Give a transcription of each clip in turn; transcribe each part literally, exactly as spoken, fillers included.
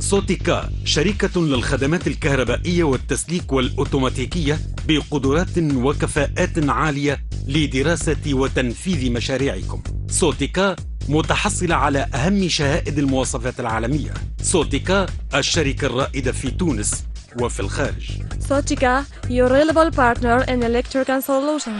صوتيكا شركة للخدمات الكهربائية والتسليك والأوتوماتيكية بقدرات وكفاءات عالية لدراسة وتنفيذ مشاريعكم. صوتيكا متحصلة على أهم شهائد المواصفات العالمية. صوتيكا الشركة الرائدة في تونس وفي الخارج. صوتيكا your reliable partner in electrical solutions.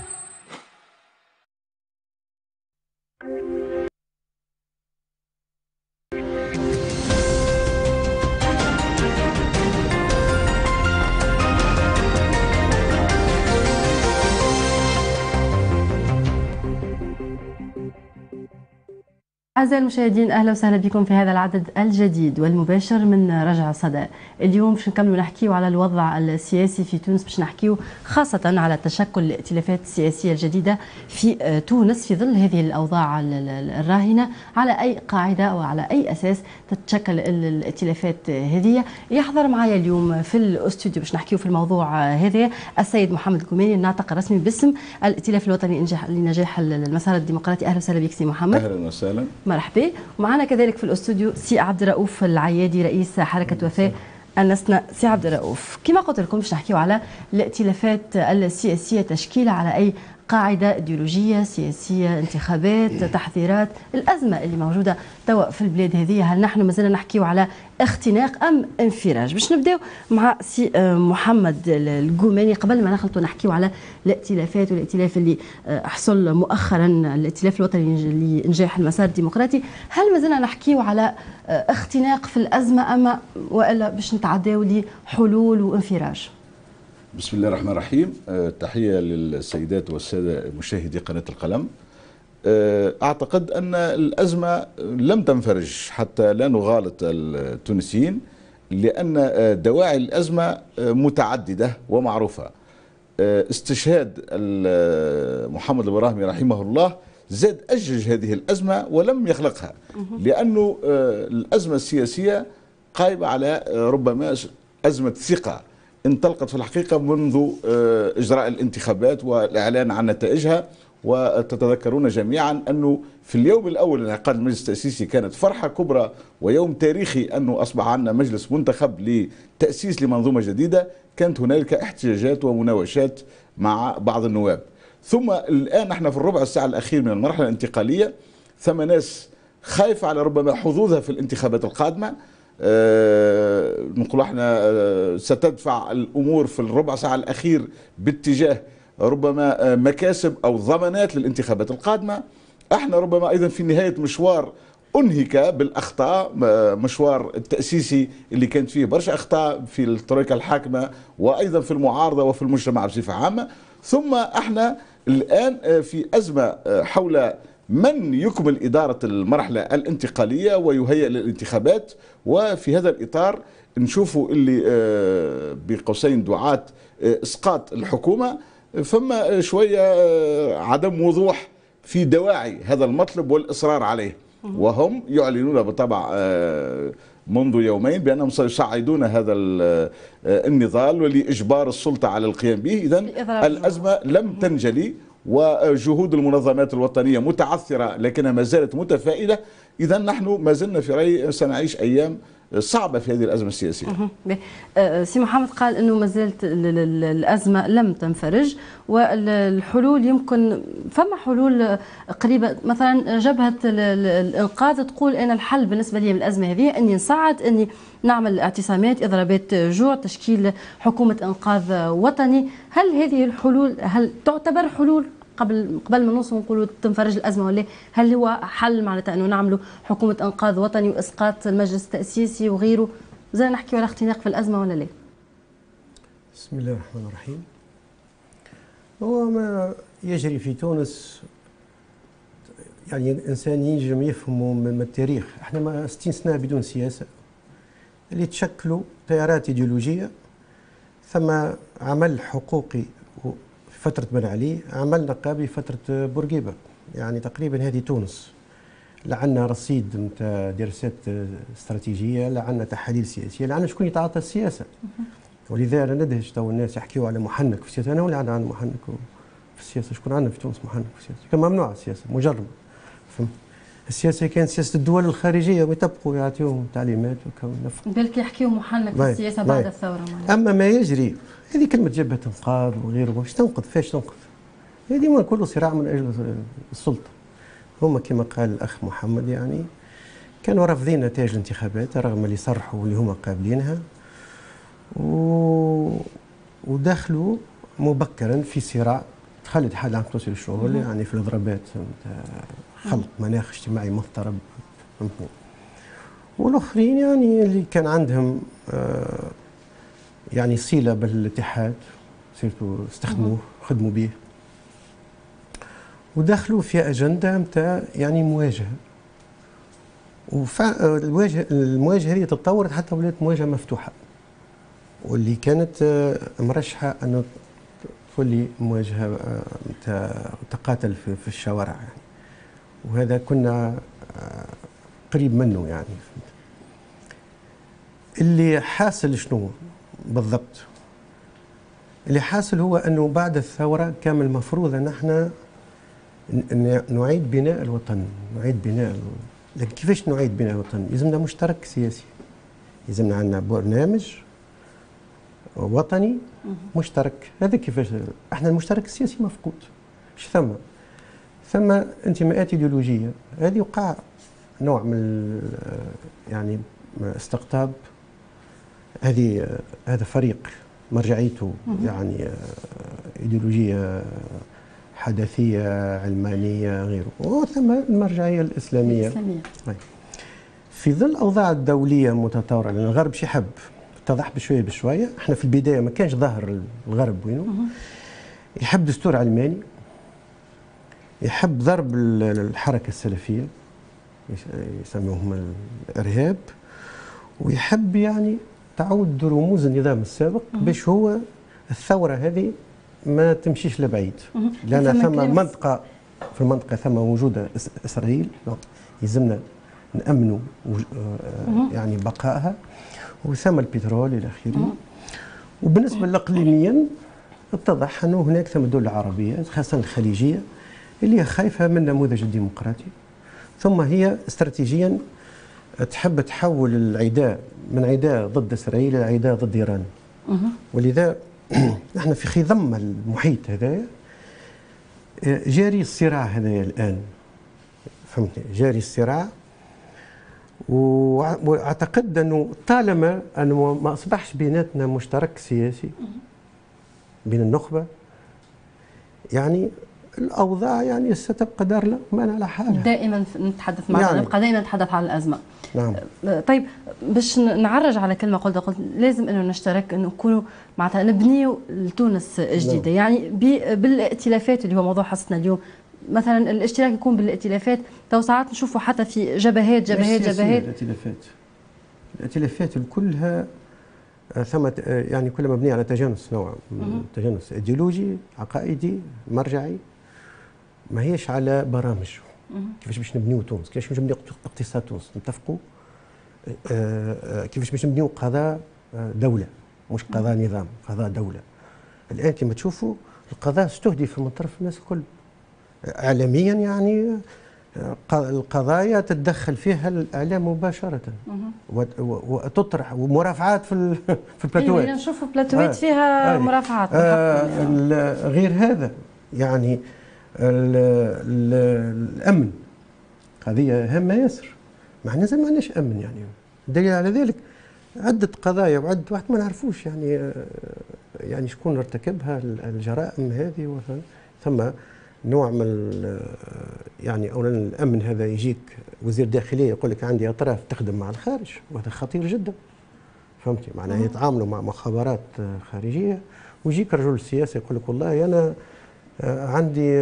أعزائي المشاهدين، أهلا وسهلا بكم في هذا العدد الجديد والمباشر من رجع صدى. اليوم باش نكملوا نحكيو على الوضع السياسي في تونس، باش نحكيو خاصة على تشكل الائتلافات السياسية الجديدة في تونس في ظل هذه الأوضاع الراهنة، على أي قاعدة وعلى أي أساس تتشكل الائتلافات هذه. يحضر معايا اليوم في الاستوديو باش نحكيو في الموضوع هذا السيد محمد الجوماني، الناطق الرسمي باسم الائتلاف الوطني لنجاح المسار الديمقراطي. أهلا وسهلا بك سي محمد. أهلا وسهلا. مرحبا. ومعنا كذلك في الاستوديو سي عبد الرؤوف العيادي، رئيس حركه وفاء النسنة. سي عبد الرؤوف، كما قلت لكم باش نحكيو على الائتلافات السياسيه، تشكيلها على اي قاعده ايديولوجيه سياسيه، انتخابات، تحذيرات، الازمه اللي موجوده توا في البلاد هذه، هل نحن مازلنا نحكيو على اختناق ام انفراج؟ باش نبداو مع سي محمد الجوماني. قبل ما نخلطوا نحكيو على الائتلافات والائتلاف اللي حصل مؤخرا، الائتلاف الوطني لنجاح المسار الديمقراطي، هل مازلنا نحكيو على اختناق في الازمه اما والا باش نتعداو لحلول وانفراج؟ بسم الله الرحمن الرحيم. تحية للسيدات والسادة مشاهدي قناة القلم. أعتقد أن الأزمة لم تنفرج حتى لا نغالط التونسيين، لأن دواعي الأزمة متعددة ومعروفة. استشهاد محمد البراهمي رحمه الله زاد أجج هذه الأزمة ولم يخلقها، لأنه الأزمة السياسية قائمة على ربما أزمة ثقة انطلقت في الحقيقة منذ إجراء الانتخابات والإعلان عن نتائجها. وتتذكرون جميعا أنه في اليوم الأول لانعقاد المجلس التأسيسي كانت فرحة كبرى ويوم تاريخي أنه أصبح عندنا مجلس منتخب لتأسيس لمنظومة جديدة. كانت هنالك احتجاجات ومناوشات مع بعض النواب، ثم الآن نحن في الربع الساعة الأخير من المرحلة الانتقالية، ثم ناس خايفة على ربما حظوظها في الانتخابات القادمة. أه نقول احنا أه ستدفع الامور في الربع ساعه الاخير باتجاه ربما مكاسب او ضمانات للانتخابات القادمه. احنا ربما ايضا في نهايه مشوار انهك بالاخطاء، مشوار التاسيسي اللي كانت فيه برشا اخطاء في الترويكا الحاكمه وايضا في المعارضه وفي المجتمع بصفه عامه. ثم احنا الان في ازمه حول من يكمل إدارة المرحلة الانتقالية ويهيئ للانتخابات. وفي هذا الإطار نشوفوا اللي بقوسين دعاة إسقاط الحكومة، فما شوية عدم وضوح في دواعي هذا المطلب والإصرار عليه، وهم يعلنون بالطبع منذ يومين بأنهم سيصعدون هذا النضال ولإجبار السلطة على القيام به. إذن الأزمة لم تنجلي وجهود المنظمات الوطنية متعثرة لكنها ما زالت متفائلة. إذا نحن ما زلنا في رأيي سنعيش أيام صعبة في هذه الأزمة السياسية. سي محمد قال أنه ما زالت الأزمة لم تنفرج والحلول يمكن فما حلول قريبة. مثلا جبهة الإنقاذ تقول أن الحل بالنسبة لي من الأزمة هذه أني نصعد، أني نعمل اعتصامات، إضرابات جوع، تشكيل حكومة إنقاذ وطني. هل هذه الحلول هل تعتبر حلول قبل قبل ما نوصل نقولوا تنفرج الازمه، ولا هل هو حل معناتها انه نعملوا حكومه انقاذ وطني واسقاط المجلس التاسيسي وغيره؟ زي نحكيوا على اختناق في الازمه ولا لا؟ بسم الله الرحمن الرحيم. هو ما يجري في تونس يعني الانسان ينجم يفهمه من التاريخ. احنا ما ستين سنه بدون سياسه، اللي تشكلوا تيارات ايديولوجيه، ثم عمل حقوقي في فترة بن علي، عمل نقابي فترة بورقيبة. يعني تقريبا هذه تونس. لا عندنا رصيد نتاع دراسات استراتيجية، لا عندنا تحاليل سياسية، لا عندنا شكون يتعاطى السياسة. ولذا انا ندهش تو الناس يحكيوا على محنك في السياسة. انا ولا عندنا عن محنك في السياسة؟ شكون عندنا في تونس محنك في السياسة؟ كان ممنوع السياسة، مجرمة. فهمت؟ السياسه كانت سياسه الدول الخارجيه ويطبقوا يعطيهم تعليمات وكون بالك يحكيوا محنك في السياسه بعد الثوره معنا. اما ما يجري هذه كلمه جبهه انقاذ وغيره، واش تنقذ؟ فاش تنقذ؟ هذه ما كله صراع من اجل السلطه. هما كما قال الاخ محمد يعني كانوا رافضين نتائج الانتخابات رغم اللي صرحوا واللي هما قابلينها، و... ودخلوا مبكرا في صراع دخلت حال عام توصل الشغل يعني في الاضرابات خلق مناخ اجتماعي مضطرب. والاخرين يعني اللي كان عندهم آه يعني صله بالاتحاد سيرتو استخدموه خدموا به ودخلوا في اجنده نتاع يعني مواجهه. والمواجهه المواجهه هذه تطورت حتى ولات مواجهه مفتوحه، واللي كانت آه مرشحه انه تولي مواجهه نتاع تقاتل في, في الشوارع يعني. وهذا كنا آه قريب منه يعني. اللي حاصل شنو بالضبط؟ اللي حاصل هو انه بعد الثوره كان المفروض ان احنا نعيد بناء الوطن، نعيد بناء. لكن كيفاش نعيد بناء الوطن؟ يلزمنا مشترك سياسي، يلزمنا عندنا برنامج وطني مشترك. هذا كيفاش؟ احنا المشترك السياسي مفقود. ايش ثم؟ ثم انتماءات ايديولوجيه، هذه وقع نوع من يعني استقطاب. هذه هذا فريق مرجعيته يعني ايديولوجيه حداثيه علمانيه غيره، وثم المرجعيه الاسلاميه. الإسلامية. في ظل الاوضاع الدوليه المتطوره، لان الغرب شي يحب اتضح بشويه بشويه. احنا في البدايه ما كانش ظاهر الغرب وينه، يحب دستور علماني، يحب ضرب الحركه السلفيه يسموهم الارهاب، ويحب يعني تعود رموز النظام السابق باش هو الثوره هذه ما تمشيش لبعيد. لان ثم منطقه في المنطقه ثم موجوده اسرائيل يلزمنا نامنوا يعني بقائها، وثم البترول الى اخره. وبالنسبه الاقليميا اتضح انه هناك ثم دول عربيه خاصه الخليجيه اللي هي خايفه من النموذج الديمقراطي، ثم هي استراتيجيا تحب تحول العداء من عداء ضد اسرائيل الى عداء ضد ايران. ولذا نحن في خضم المحيط هذايا جاري الصراع هذايا الان، فهمتني؟ جاري الصراع، واعتقد انه طالما انه ما اصبحش بيناتنا مشترك سياسي بين النخبه، يعني الاوضاع يعني ستبقى دار الأمان على حالها. دائما نتحدث معنا يعني نبقى دائما نتحدث عن الازمه. نعم. طيب باش نعرج على كلمه قلت قلت لازم انه نشترك، انه نكونوا معناتها نبنيو لتونس جديده. نعم. يعني بالائتلافات اللي هو موضوع حصتنا اليوم، مثلا الاشتراك يكون بالائتلافات، تو ساعات نشوفوا حتى في جبهات جبهات جبهات. الائتلافات الائتلافات كلها ثم يعني كلها مبنيه على تجانس نوع تجانس ايديولوجي عقائدي مرجعي، ما هيش على برامج. كيفاش باش نبنيو تونس، كيفاش باش نبنيو اقتصاد تونس، نتفقوا كيفاش باش نبنيو قضاء دوله مش قضاء نظام، قضاء دوله. الان كما تشوفوا القضاء استهدف من طرف الناس الكل اعلاميا، يعني القضايا تتدخل فيها الاعلام مباشره وتطرح ومرافعات في في البلاتوات. اي نشوفوا بلاتوات فيها آه مرافعات. آه غير هذا يعني ال ال الامن قضيه هامه ياسر. ما احنا زي ما عندناش امن يعني. الدليل على ذلك عده قضايا وعده واحد ما نعرفوش يعني يعني شكون ارتكبها الجرائم هذه. ثم نوع من يعني اولا الامن هذا يجيك وزير داخليه يقول لك عندي اطراف تخدم مع الخارج، وهذا خطير جدا. فهمتي؟ معناها يتعاملوا مع مخابرات خارجيه، ويجيك رجل السياسه يقول لك والله انا عندي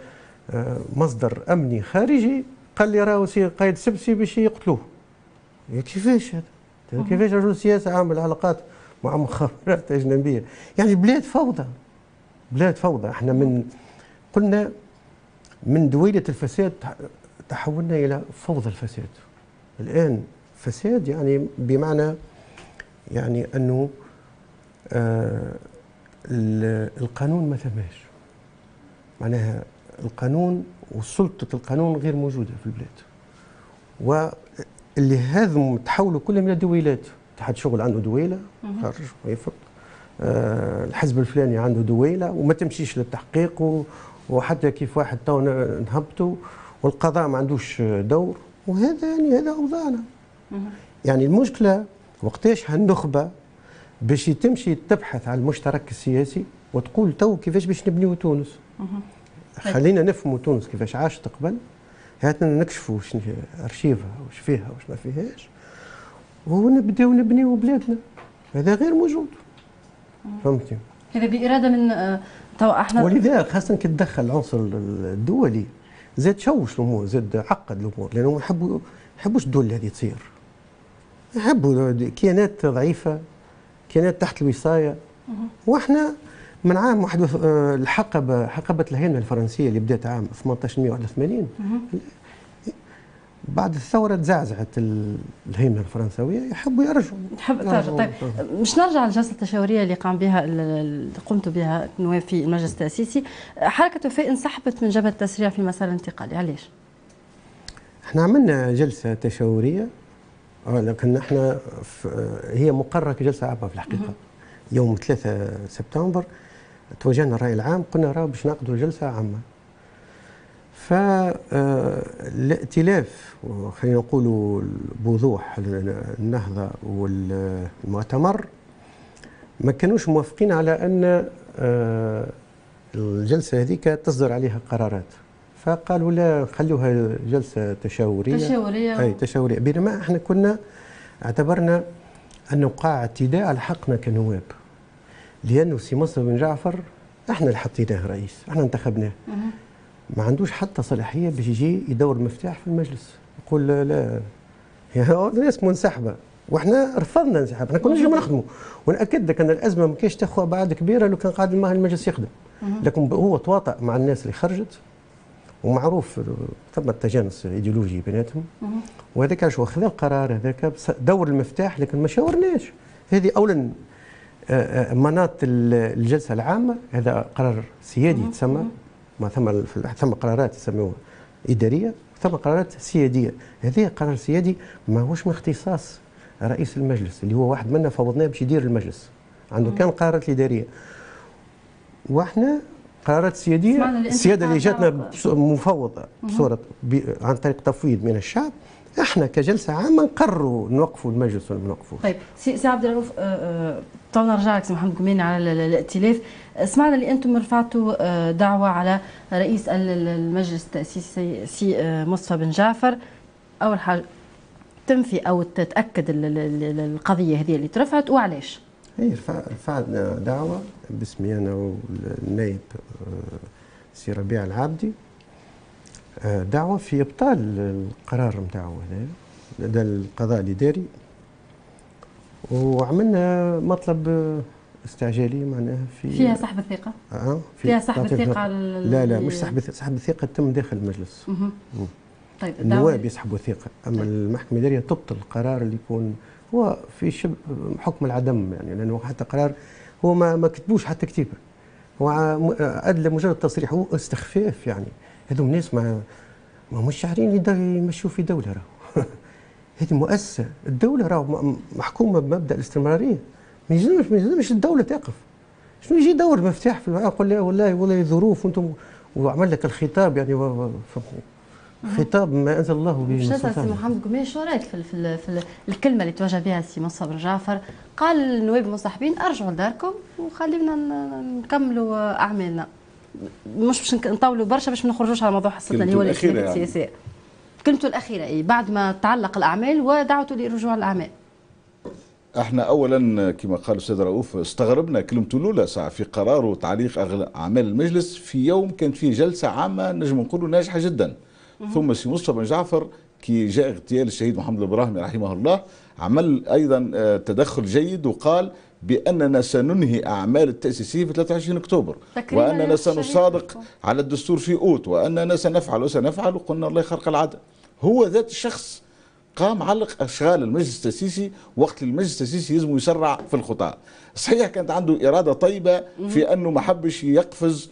مصدر امني خارجي قال لي راهو سي قايد سبسي باش يقتلوه. كيفاش هذا؟ كيفاش رجل السياسه عامل علاقات مع مخابرات اجنبيه؟ يعني بلاد فوضى، بلاد فوضى. احنا من قلنا من دويلة الفساد تحولنا إلى فوضى الفساد. الآن فساد يعني بمعنى يعني أنه آه القانون ما ثماش، معناها القانون وسلطة القانون غير موجودة في البلاد. واللي هذم تحولوا كلهم الى دويلات. اتحاد الشغل عنده دويله خرج ويفرض، آه الحزب الفلاني عنده دويله وما تمشيش للتحقيق، و وحتى كيف واحد تو نهبطوا والقضاء ما عندوش دور. وهذا يعني هذا اوضاعنا. يعني المشكله وقتاش هالنخبه باش تمشي تبحث على المشترك السياسي وتقول تو كيفاش باش نبنيو تونس. خلينا نفهموا تونس كيفاش عاشت قبل، هاتنا نكشفوا شنو ارشيفها واش فيها واش ما فيهاش، ونبداو نبنيو بلادنا. هذا غير موجود. فهمتي؟ هذا بإرادة من تو احنا، ولذا خاصة كي تدخل العنصر الدولي زاد شوش الامور، زاد عقد الامور، لانهم يحبوا يحبوش الدول هذه تصير. يحبوا كيانات ضعيفة، كيانات تحت الوصاية. واحنا من عام واحد الحقبة حقبة الهيمنة الفرنسية اللي بدات عام ثمانية عشر مئة وواحد وثمانين، بعد الثورة تزعزعت الهيمنة الفرنسوية، يحبوا يرجعوا. يحب ترجع. طيب مش نرجع للجلسة التشاورية اللي قام بها اللي قمتوا بها النواب في المجلس التأسيسي. حركة وفاء انسحبت من جبهة التسريع في مسار الانتقالي، علاش؟ احنا عملنا جلسة تشاورية، لكن احنا هي مقررة كجلسة عامة في الحقيقة. يوم ثلاثة سبتمبر توجهنا الرأي العام، قلنا راه باش نعقدوا جلسة عامة. فالائتلاف خلينا نقولوا بوضوح النهضة والمؤتمر ما كانوش موافقين على أن الجلسة هذيك تصدر عليها قرارات، فقالوا لا خلوها جلسة تشاورية. تشاورية أي تشاورية، بينما احنا كنا اعتبرنا أنه وقع اعتداء على حقنا كنواب، لأنه سي مصطفى بن جعفر احنا اللي حطيناه رئيس، احنا انتخبناه، ما عندوش حتى صلاحيه باش يجي يدور المفتاح في المجلس، يقول لا, لا يعني الناس منسحبه واحنا رفضنا ننسحب، احنا كنا نجي نخدموا. ونأكد لك ان الازمه ما كاينش تاخذ بعد كبيره لو كان قاعد معاه المجلس يخدم، لكن هو تواطأ مع الناس اللي خرجت، ومعروف ثم تجانس ايديولوجي بيناتهم، وهذاك علاش خذا القرار هذاك دور المفتاح، لكن ما شاورناش. هذه اولا مناط الجلسه العامه، هذا قرار سيادي تسمى، ما ثم ثم قرارات يسموها اداريه ثم قرارات سياديه. هذه قرار سيادي ما هوش من اختصاص رئيس المجلس اللي هو واحد منا فوضناه باش يدير المجلس، عنده كان قرارات الاداريه. واحنا قرارات سياديه، السياده اللي جاتنا مفوضه بصوره عن طريق تفويض من الشعب، احنا كجلسه عامه نقرروا نوقفوا المجلس ولا ما نوقفوش. طيب سي, سي عبد الرؤوف، تو نرجع لك سي محمد قميني على الائتلاف. سمعنا اللي انتم رفعتوا دعوه على رئيس المجلس التاسيسي سي مصطفى بن جعفر. اول حاجه تنفي او تتاكد القضيه هذه اللي ترفعت، وعلاش؟ اي رفعنا دعوه باسمي انا والنائب سي ربيع العابدي، دعوه في ابطال القرار نتاعو هذا لدى القضاء الاداري، وعملنا مطلب استعجالي معناها في فيها سحب الثقه. اه في فيها سحب الثقه. لا لا مش سحب سحب الثقه تم داخل المجلس. مم. طيب النواب يسحبوا الثقه، اما المحكمه الاداريه تبطل القرار اللي يكون هو في شبه حكم العدم، يعني لانه حتى قرار هو ما ما كتبوش حتى كتيبه، هو ادلى مجرد تصريح، هو استخفاف. يعني هذوم الناس ما ما مش شاعرين يمشوا في دوله، راهو هذه مؤسسه، الدوله راهو محكومه بمبدا الاستمراريه، ما يلزمش ما يلزمش الدوله تقف. شنو يجي يدور المفتاح في يقول لا والله والله ظروف وانتم وعمل لك الخطاب، يعني خطاب ما انزل الله به من سلطان. سي محمد قميني، شو رايك في, في, في الكلمه اللي توجه بها السي مصطفى بن جعفر؟ قال للنواب المنسحبين ارجعوا لداركم وخلينا نكملوا اعمالنا، مش باش نطولوا برشا باش ما نخرجوش على موضوع حصتنا اللي هو الائتلاف السياسي. يعني. كلمته الاخيره اي بعد ما تعلق الاعمال ودعوته لرجوع الاعمال. احنا اولا كما قال الاستاذ رؤوف استغربنا كلمته الاولى ساعه في قرار وتعليق اعمال المجلس في يوم كانت فيه جلسه عامه نجم نقولوا ناجحه جدا. ثم سي مصطفى بن جعفر كي جاء اغتيال الشهيد محمد الابراهيمي رحمه الله عمل ايضا تدخل جيد وقال باننا سننهي اعمال التاسيسيه في ثلاثة وعشرين اكتوبر، واننا سنصادق على الدستور في اوت، واننا سنفعل وسنفعل، وقلنا الله يخرق العاده. هو ذات الشخص قام علق اشغال المجلس التاسيسي وقت المجلس التاسيسي يلزم يسرع في الخطى. صحيح كانت عنده اراده طيبه في انه ما حبش يقفز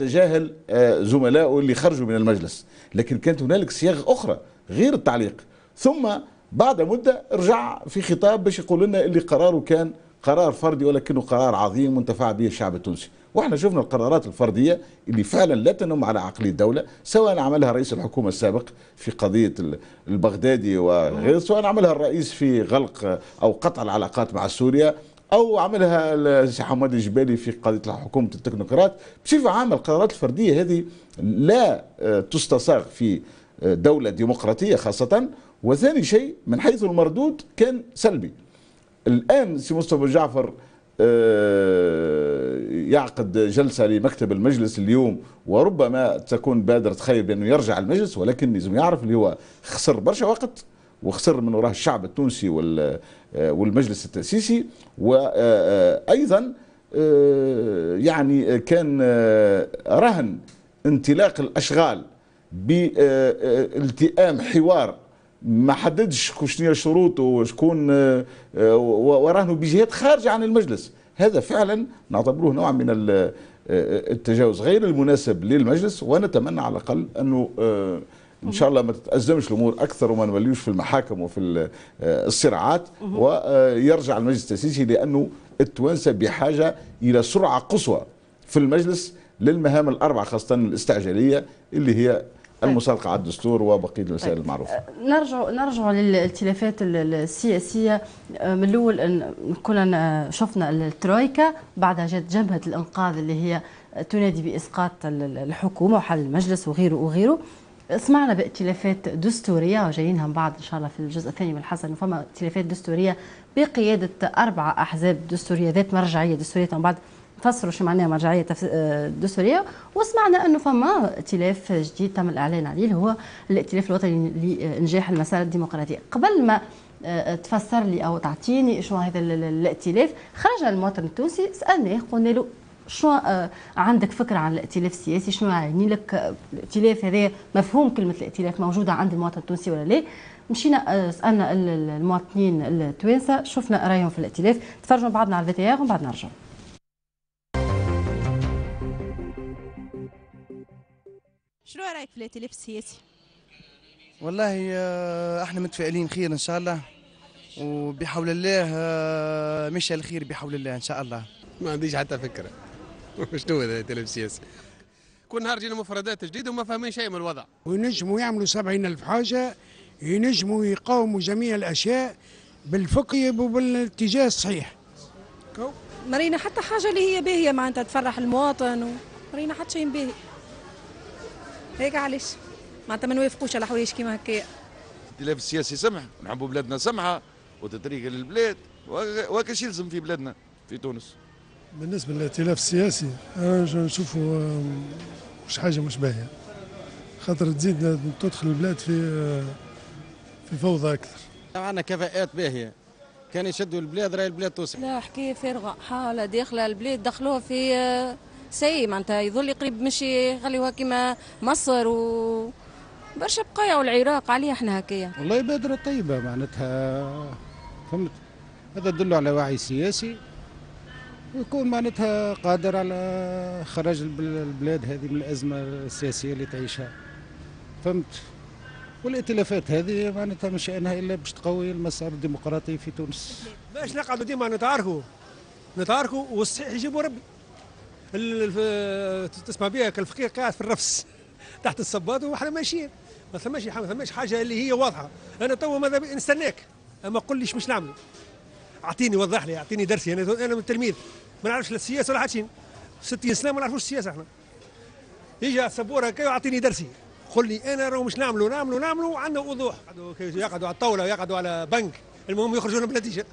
ويتجاهل زملائه اللي خرجوا من المجلس، لكن كانت هنالك صياغ اخرى غير التعليق. ثم بعد مده رجع في خطاب باش يقول لنا اللي قراره كان قرار فردي ولكنه قرار عظيم وانتفع به الشعب التونسي. واحنا شفنا القرارات الفرديه اللي فعلا لا تنم على عقليه الدوله، سواء عملها رئيس الحكومه السابق في قضيه البغدادي وغيره، سواء عملها الرئيس في غلق او قطع العلاقات مع سوريا، او عملها السي حماد الجبالي في قضيه حكومه التكنوقراط. بصفه عامه القرارات الفرديه هذه لا تستصاغ في دوله ديمقراطيه خاصه. وثاني شيء من حيث المردود كان سلبي. الان سي مصطفى جعفر يعقد جلسه لمكتب المجلس اليوم، وربما تكون بادره خير بانه يرجع المجلس، ولكن لازم يعرف اللي هو خسر برشا وقت وخسر من وراه الشعب التونسي والمجلس التأسيسي. وأيضا يعني كان رهن انطلاق الأشغال بالتئام حوار ما حددش شنو هي شروطه وشكون، ورهنوا بجهات خارجة عن المجلس. هذا فعلا نعتبره نوع من التجاوز غير المناسب للمجلس، ونتمنى على الأقل أنه ان شاء الله ما تتأزمش الامور اكثر وما نوليوش في المحاكم وفي الصراعات، ويرجع المجلس التأسيسي، لانه التوانسه بحاجه الى سرعه قصوى في المجلس للمهام الاربعه خاصه الاستعجاليه اللي هي المصادقه على الدستور وبقيه المسائل المعروفه. نرجع نرجع للائتلافات السياسيه. من الاول كنا شفنا الترويكا، بعدها جات جبهه الانقاذ اللي هي تنادي باسقاط الحكومه وحل المجلس وغيره وغيره. سمعنا بائتلافات دستوريه وجايينها من بعد ان شاء الله في الجزء الثاني من الحلقه، انه فما ائتلافات دستوريه بقياده اربع احزاب دستوريه ذات مرجعيه دستوريه، من بعد نفسروا شو معناها مرجعيه دستوريه. وسمعنا انه فما ائتلاف جديد تم الاعلان عليه اللي هو الائتلاف الوطني لانجاح المسار الديمقراطي. قبل ما تفسر لي او تعطيني شو هذا الائتلاف، خرج المواطن التونسي سالناه قلنا له شو عندك فكره عن الائتلاف السياسي؟ شنو يعني لك الائتلاف هذا؟ مفهوم كلمه الائتلاف موجوده عند المواطن التونسي ولا لا؟ مشينا سالنا المواطنين التوانسه شفنا رايهم في الائتلاف. تفرجوا بعضنا على الفيديو ومن بعد نرجع. شنو رايك في الائتلاف السياسي؟ والله احنا متفائلين خير ان شاء الله، وبحول الله مشى الخير بحول الله ان شاء الله. ما عنديش حتى فكره شنو هذا الائتلاف السياسي. كل نهار جينا مفردات جديده وما فاهمين شيء من الوضع. وينجموا يعملوا سبعين ألف حاجه، ينجموا يقاوموا جميع الاشياء بالفقه وبالاتجاه الصحيح. مرينا حتى حاجه اللي هي باهيه معناتها تفرح المواطن، ومرينا حتى شيء باهي. هيك علاش معناتها ما نوافقوش على حوايج كيما هكايا. الائتلاف السياسي سمح، نحبوا بلادنا سمحه وتطريق للبلاد، وكاش يلزم في بلادنا في تونس. بالنسبه للائتلاف السياسي انا نشوفوا مش حاجه مش باهيه، خاطر تزيد تدخل البلاد في في فوضى اكثر. عندنا كفاءات باهيه، كان يشدوا البلاد راهي البلاد توسع. لا حكايه فارغه، حاله داخله البلاد دخلوها في سي معناتها يظل قريب مشي يخليوها كيما مصر و برشا بقايا والعراق. عليه احنا هكايا. والله بادره طيبه معناتها، فهمت؟ هذا يدل على وعي سياسي، ويكون معناتها قادر على خراج البلاد هذه من الازمه السياسيه اللي تعيشها، فهمت؟ والائتلافات هذه معناتها مش شأنها الا باش تقوي المسار الديمقراطي في تونس. باش نقعدوا ديما نتعاركوا نتعاركوا والصحيح يجيبوا ربي. تسمع بها كالفقير قاعد في الرفس تحت الصباط وحنا ماشيين، ما ثماش ما ثماش حاجه اللي هي واضحه. انا تو ماذا بي نستناك، اما قل ليش مش نعملوا. اعطيني وضح لي، اعطيني درسي. انا انا من تلميذ ما نعرفش لا السياسه ولا حاجه، ستين سنه ما نعرفوش السياسه احنا. يجي على السبوره هكا ويعطيني درسي، قل لي انا راهو مش نعملوا نعملوا نعملوا وعندنا وضوح. يقعدوا على الطاوله ويقعدوا على بنك، المهم يخرجون بنتيجه.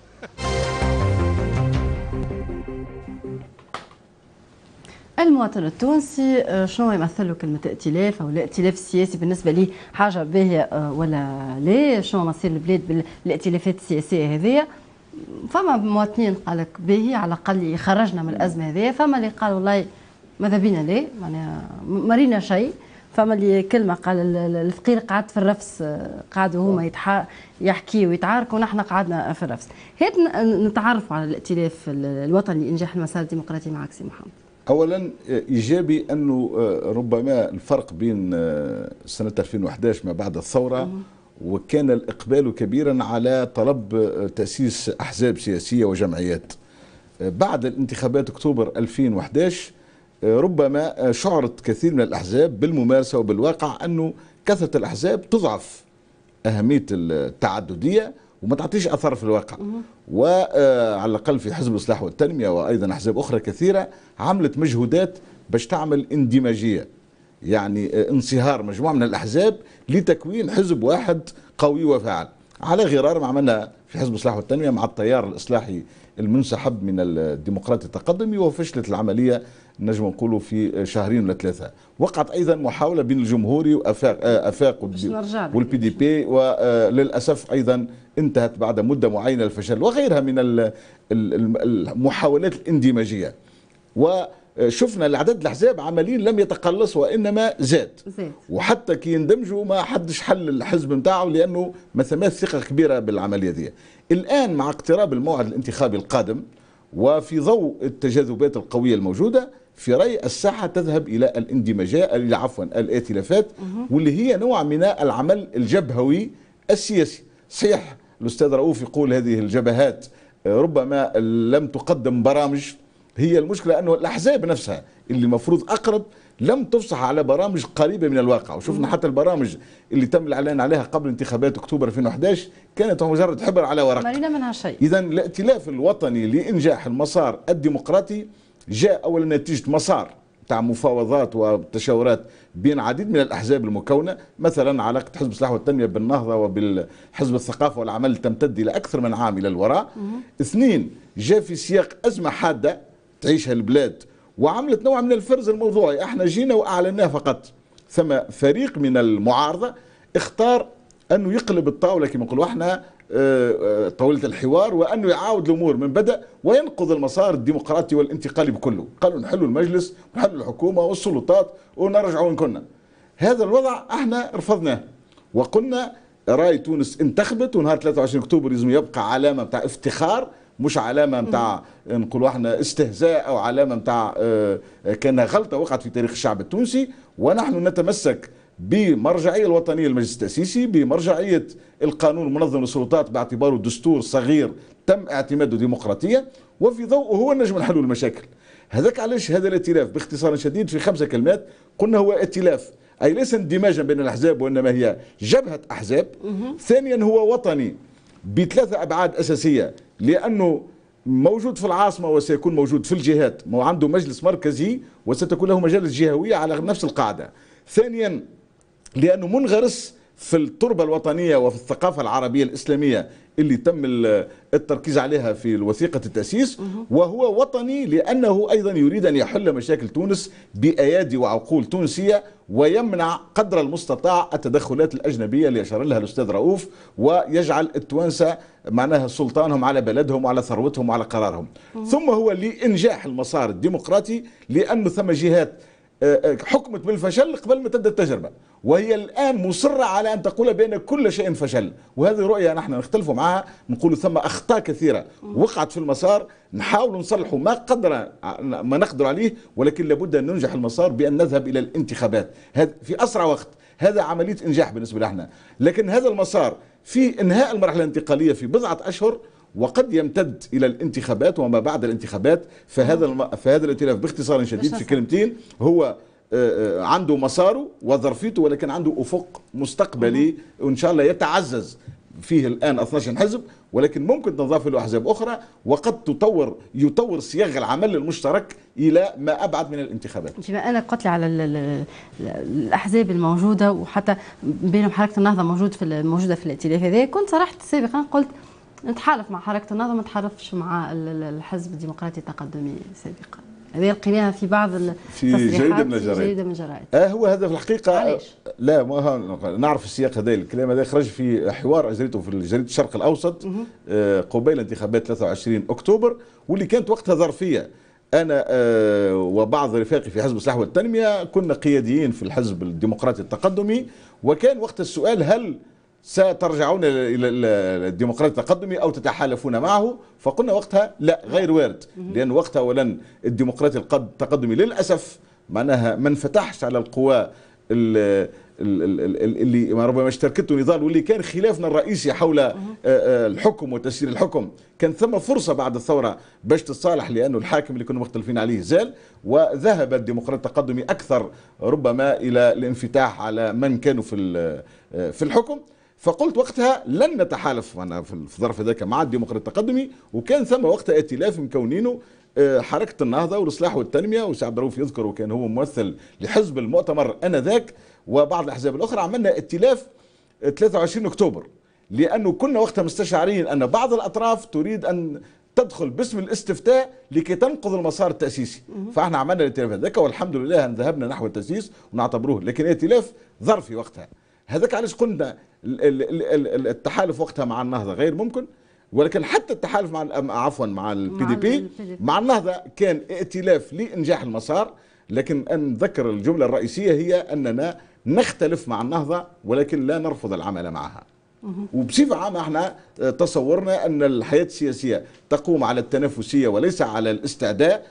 المواطن التونسي شنو يمثل له كلمة ائتلاف أو الائتلاف السياسي؟ بالنسبة لي حاجة باهية ولا لا؟ شنو مصير البلاد بالائتلافات السياسية هذيا؟ فما مواطنين قال لك باهي على الأقل يخرجنا من الأزمة هذيا، فما اللي قال والله ماذا بينا لا معناها مرينا شيء، فما اللي كلمة قال الفقير قعد في الرفس، قعدوا هما يتح... يحكي ويتعاركوا ونحن قعدنا في الرفس. هيك نتعرفوا على الائتلاف الوطني لإنجاح المسار الديمقراطي معك سي محمد. اولا ايجابي انه ربما الفرق بين سنه ألفين وأحد عشر ما بعد الثوره وكان الإقبال كبيرا على طلب تأسيس أحزاب سياسية وجمعيات. بعد الانتخابات أكتوبر ألفين وأحد عشر ربما شعرت كثير من الأحزاب بالممارسة وبالواقع أنه كثرة الأحزاب تضعف أهمية التعددية وما تعطيش أثر في الواقع. وعلى الأقل في حزب الإصلاح والتنمية وأيضا أحزاب أخرى كثيرة عملت مجهودات باش تعمل اندماجية، يعني انصهار مجموعة من الأحزاب لتكوين حزب واحد قوي وفاعل، على غرار ما عملنا في حزب الإصلاح والتنمية مع التيار الإصلاحي المنسحب من الديمقراطي التقدمي، وفشلت العملية نجم نقولوا في شهرين ولا ثلاثة. وقعت أيضا محاولة بين الجمهوري وأفاق أفاق والبي دي بي، وللأسف أيضا انتهت بعد مدة معينة الفشل، وغيرها من المحاولات الاندماجية. وشفنا العدد الأحزاب عمليا لم يتقلص وإنما زاد, زاد. وحتى كي يندمجوا ما حدش حل الحزب نتاعه لأنه ما ثماش ثقة كبيرة بالعملية دي. الآن مع اقتراب الموعد الانتخابي القادم وفي ضوء التجاذبات القوية الموجودة، في رأي الساحة تذهب إلى الاندماجات، إلى عفوا الائتلافات، واللي هي نوع من العمل الجبهوي السياسي. صحيح الأستاذ رؤوف يقول هذه الجبهات ربما لم تقدم برامج، هي المشكلة أنه الأحزاب نفسها اللي مفروض أقرب لم تفصح على برامج قريبة من الواقع. وشفنا حتى البرامج اللي تم الإعلان عليها قبل انتخابات أكتوبر ألفين وأحد عشر كانت مجرد حبر على ورق، ما لنا منها شيء. إذا الائتلاف الوطني لإنجاح المسار الديمقراطي جاء أولا نتيجة مسار تاع مفاوضات وتشاورات بين عديد من الأحزاب المكونة، مثلا علاقة حزب الإصلاح والتنمية بالنهضة وبالحزب الثقافة والعمل تمتد إلى أكثر من عام إلى الوراء. اثنين، جاء في سياق أزمة حادة تعيشها البلاد وعملت نوع من الفرز الموضوعي. احنا جينا وأعلناه فقط، ثم فريق من المعارضة اختار أنه يقلب الطاولة كما نقولوا احنا طاولة الحوار، وأنه يعاود الأمور من بدء وينقض المسار الديمقراطي والانتقالي بكله. قالوا نحلوا المجلس ونحلوا الحكومة والسلطات ونرجعوا وين كنا. هذا الوضع احنا رفضناه وقلنا راي تونس انتخبت، ونهار ثلاثة وعشرين أكتوبر لازم يبقى علامة بتاع افتخار، مش علامة متاع نقولوا احنا استهزاء أو علامة متاع كانها غلطة وقعت في تاريخ الشعب التونسي. ونحن نتمسك بمرجعية الوطنية للمجلس التأسيسي، بمرجعية القانون المنظم للسلطات باعتباره دستور صغير تم اعتماده ديمقراطيا، وفي ضوءه هو نجم نحل المشاكل. هذاك علاش هذا الائتلاف باختصار شديد في خمسة كلمات قلنا هو ائتلاف، أي ليس اندماجا بين الأحزاب وإنما هي جبهة أحزاب. ثانيا هو وطني بثلاثة أبعاد أساسية، لأنه موجود في العاصمة وسيكون موجود في الجهات، عنده مجلس مركزي وستكون له مجالس جهوية على نفس القاعدة. ثانيا لأنه منغرس في التربة الوطنية وفي الثقافة العربية الإسلامية اللي تم التركيز عليها في وثيقة التأسيس. وهو وطني لأنه أيضا يريد أن يحل مشاكل تونس بأيادي وعقول تونسية، ويمنع قدر المستطاع التدخلات الأجنبية اللي أشار لها الأستاذ رؤوف، ويجعل التوانسة معناها سلطانهم على بلدهم وعلى ثروتهم وعلى قرارهم. ثم هو لإنجاح المسار الديمقراطي لأنه ثم جهات حكمت بالفشل قبل ما تبدا التجربه، وهي الان مصره على ان تقول بان كل شيء فشل. وهذه رؤيه نحن نختلف معها، نقول ثم اخطاء كثيره وقعت في المسار، نحاول نصلحوا ما قدر ما نقدر عليه، ولكن لابد ان ننجح المسار بان نذهب الى الانتخابات في اسرع وقت. هذا عمليه انجاح بالنسبه لنا، لكن هذا المسار في انهاء المرحله الانتقاليه في بضعه اشهر وقد يمتد الى الانتخابات وما بعد الانتخابات. فهذا الم... فهذا الائتلاف باختصار شديد في كلمتين هو عنده مساره وظرفيته، ولكن عنده افق مستقبلي وان شاء الله يتعزز فيه الان اثني عشر حزب، ولكن ممكن تضاف له احزاب اخرى وقد تطور يطور صياغ العمل المشترك الى ما ابعد من الانتخابات. بما انك قلت لي على الاحزاب الموجوده وحتى بينهم حركه النهضه موجود في موجوده في الائتلاف هذا، كنت صرحت سابقا قلت نتحالف مع حركة النهضة ما نتحالفش مع الحزب الديمقراطي التقدمي سابقا. هذه لقيناها في بعض في جريدة من الجرائد. جريدة من الجرائد. آه هو هذا في الحقيقة. علاش؟ لا ما نعرف السياق هذا الكلام هذا خرج في حوار أجريته في جريدة الشرق الأوسط آه قبيل انتخابات ثلاثة وعشرين أكتوبر، واللي كانت وقتها ظرفية. أنا آه وبعض رفاقي في حزب الإصلاح والتنمية كنا قياديين في الحزب الديمقراطي التقدمي، وكان وقت السؤال هل سترجعون الى الديمقراطي التقدمي او تتحالفون معه؟ فقلنا وقتها لا، غير وارد، لان وقتها اولا الديمقراطي التقدمي للاسف معناها ما انفتحش على القوى اللي ربما اشتركته نضال واللي كان خلافنا الرئيسي حول الحكم وتسيير الحكم، كان ثم فرصة بعد الثورة باش تتصالح، لأنه الحاكم اللي كنا مختلفين عليه زال، وذهب الديمقراطية التقدمي أكثر ربما إلى الانفتاح على من كانوا في في الحكم. فقلت وقتها لن نتحالف أنا في الظرف ذاك مع الديمقراطية التقدمي، وكان ثم وقتها ائتلاف مكونينه حركة النهضة والإصلاح والتنمية، وسي عبد الرؤوف يذكر وكان هو ممثل لحزب المؤتمر آنذاك وبعض الأحزاب الأخرى. عملنا ائتلاف ثلاثة وعشرين أكتوبر، لأنه كنا وقتها مستشعرين أن بعض الأطراف تريد أن تدخل باسم الاستفتاء لكي تنقض المسار التأسيسي، فاحنا عملنا الائتلاف هذاك والحمد لله أن ذهبنا نحو التأسيس ونعتبروه، لكن ائتلاف ظرفي وقتها. هذاك علاش قلنا التحالف وقتها مع النهضة غير ممكن، ولكن حتى التحالف مع عفوا مع البي دي بي مع النهضة كان ائتلاف لإنجاح المسار. لكن أن نذكر الجملة الرئيسية هي أننا نختلف مع النهضة ولكن لا نرفض العمل معها. وبصفة عامة احنا تصورنا أن الحياة السياسية تقوم على التنافسية وليس على الاستعداء،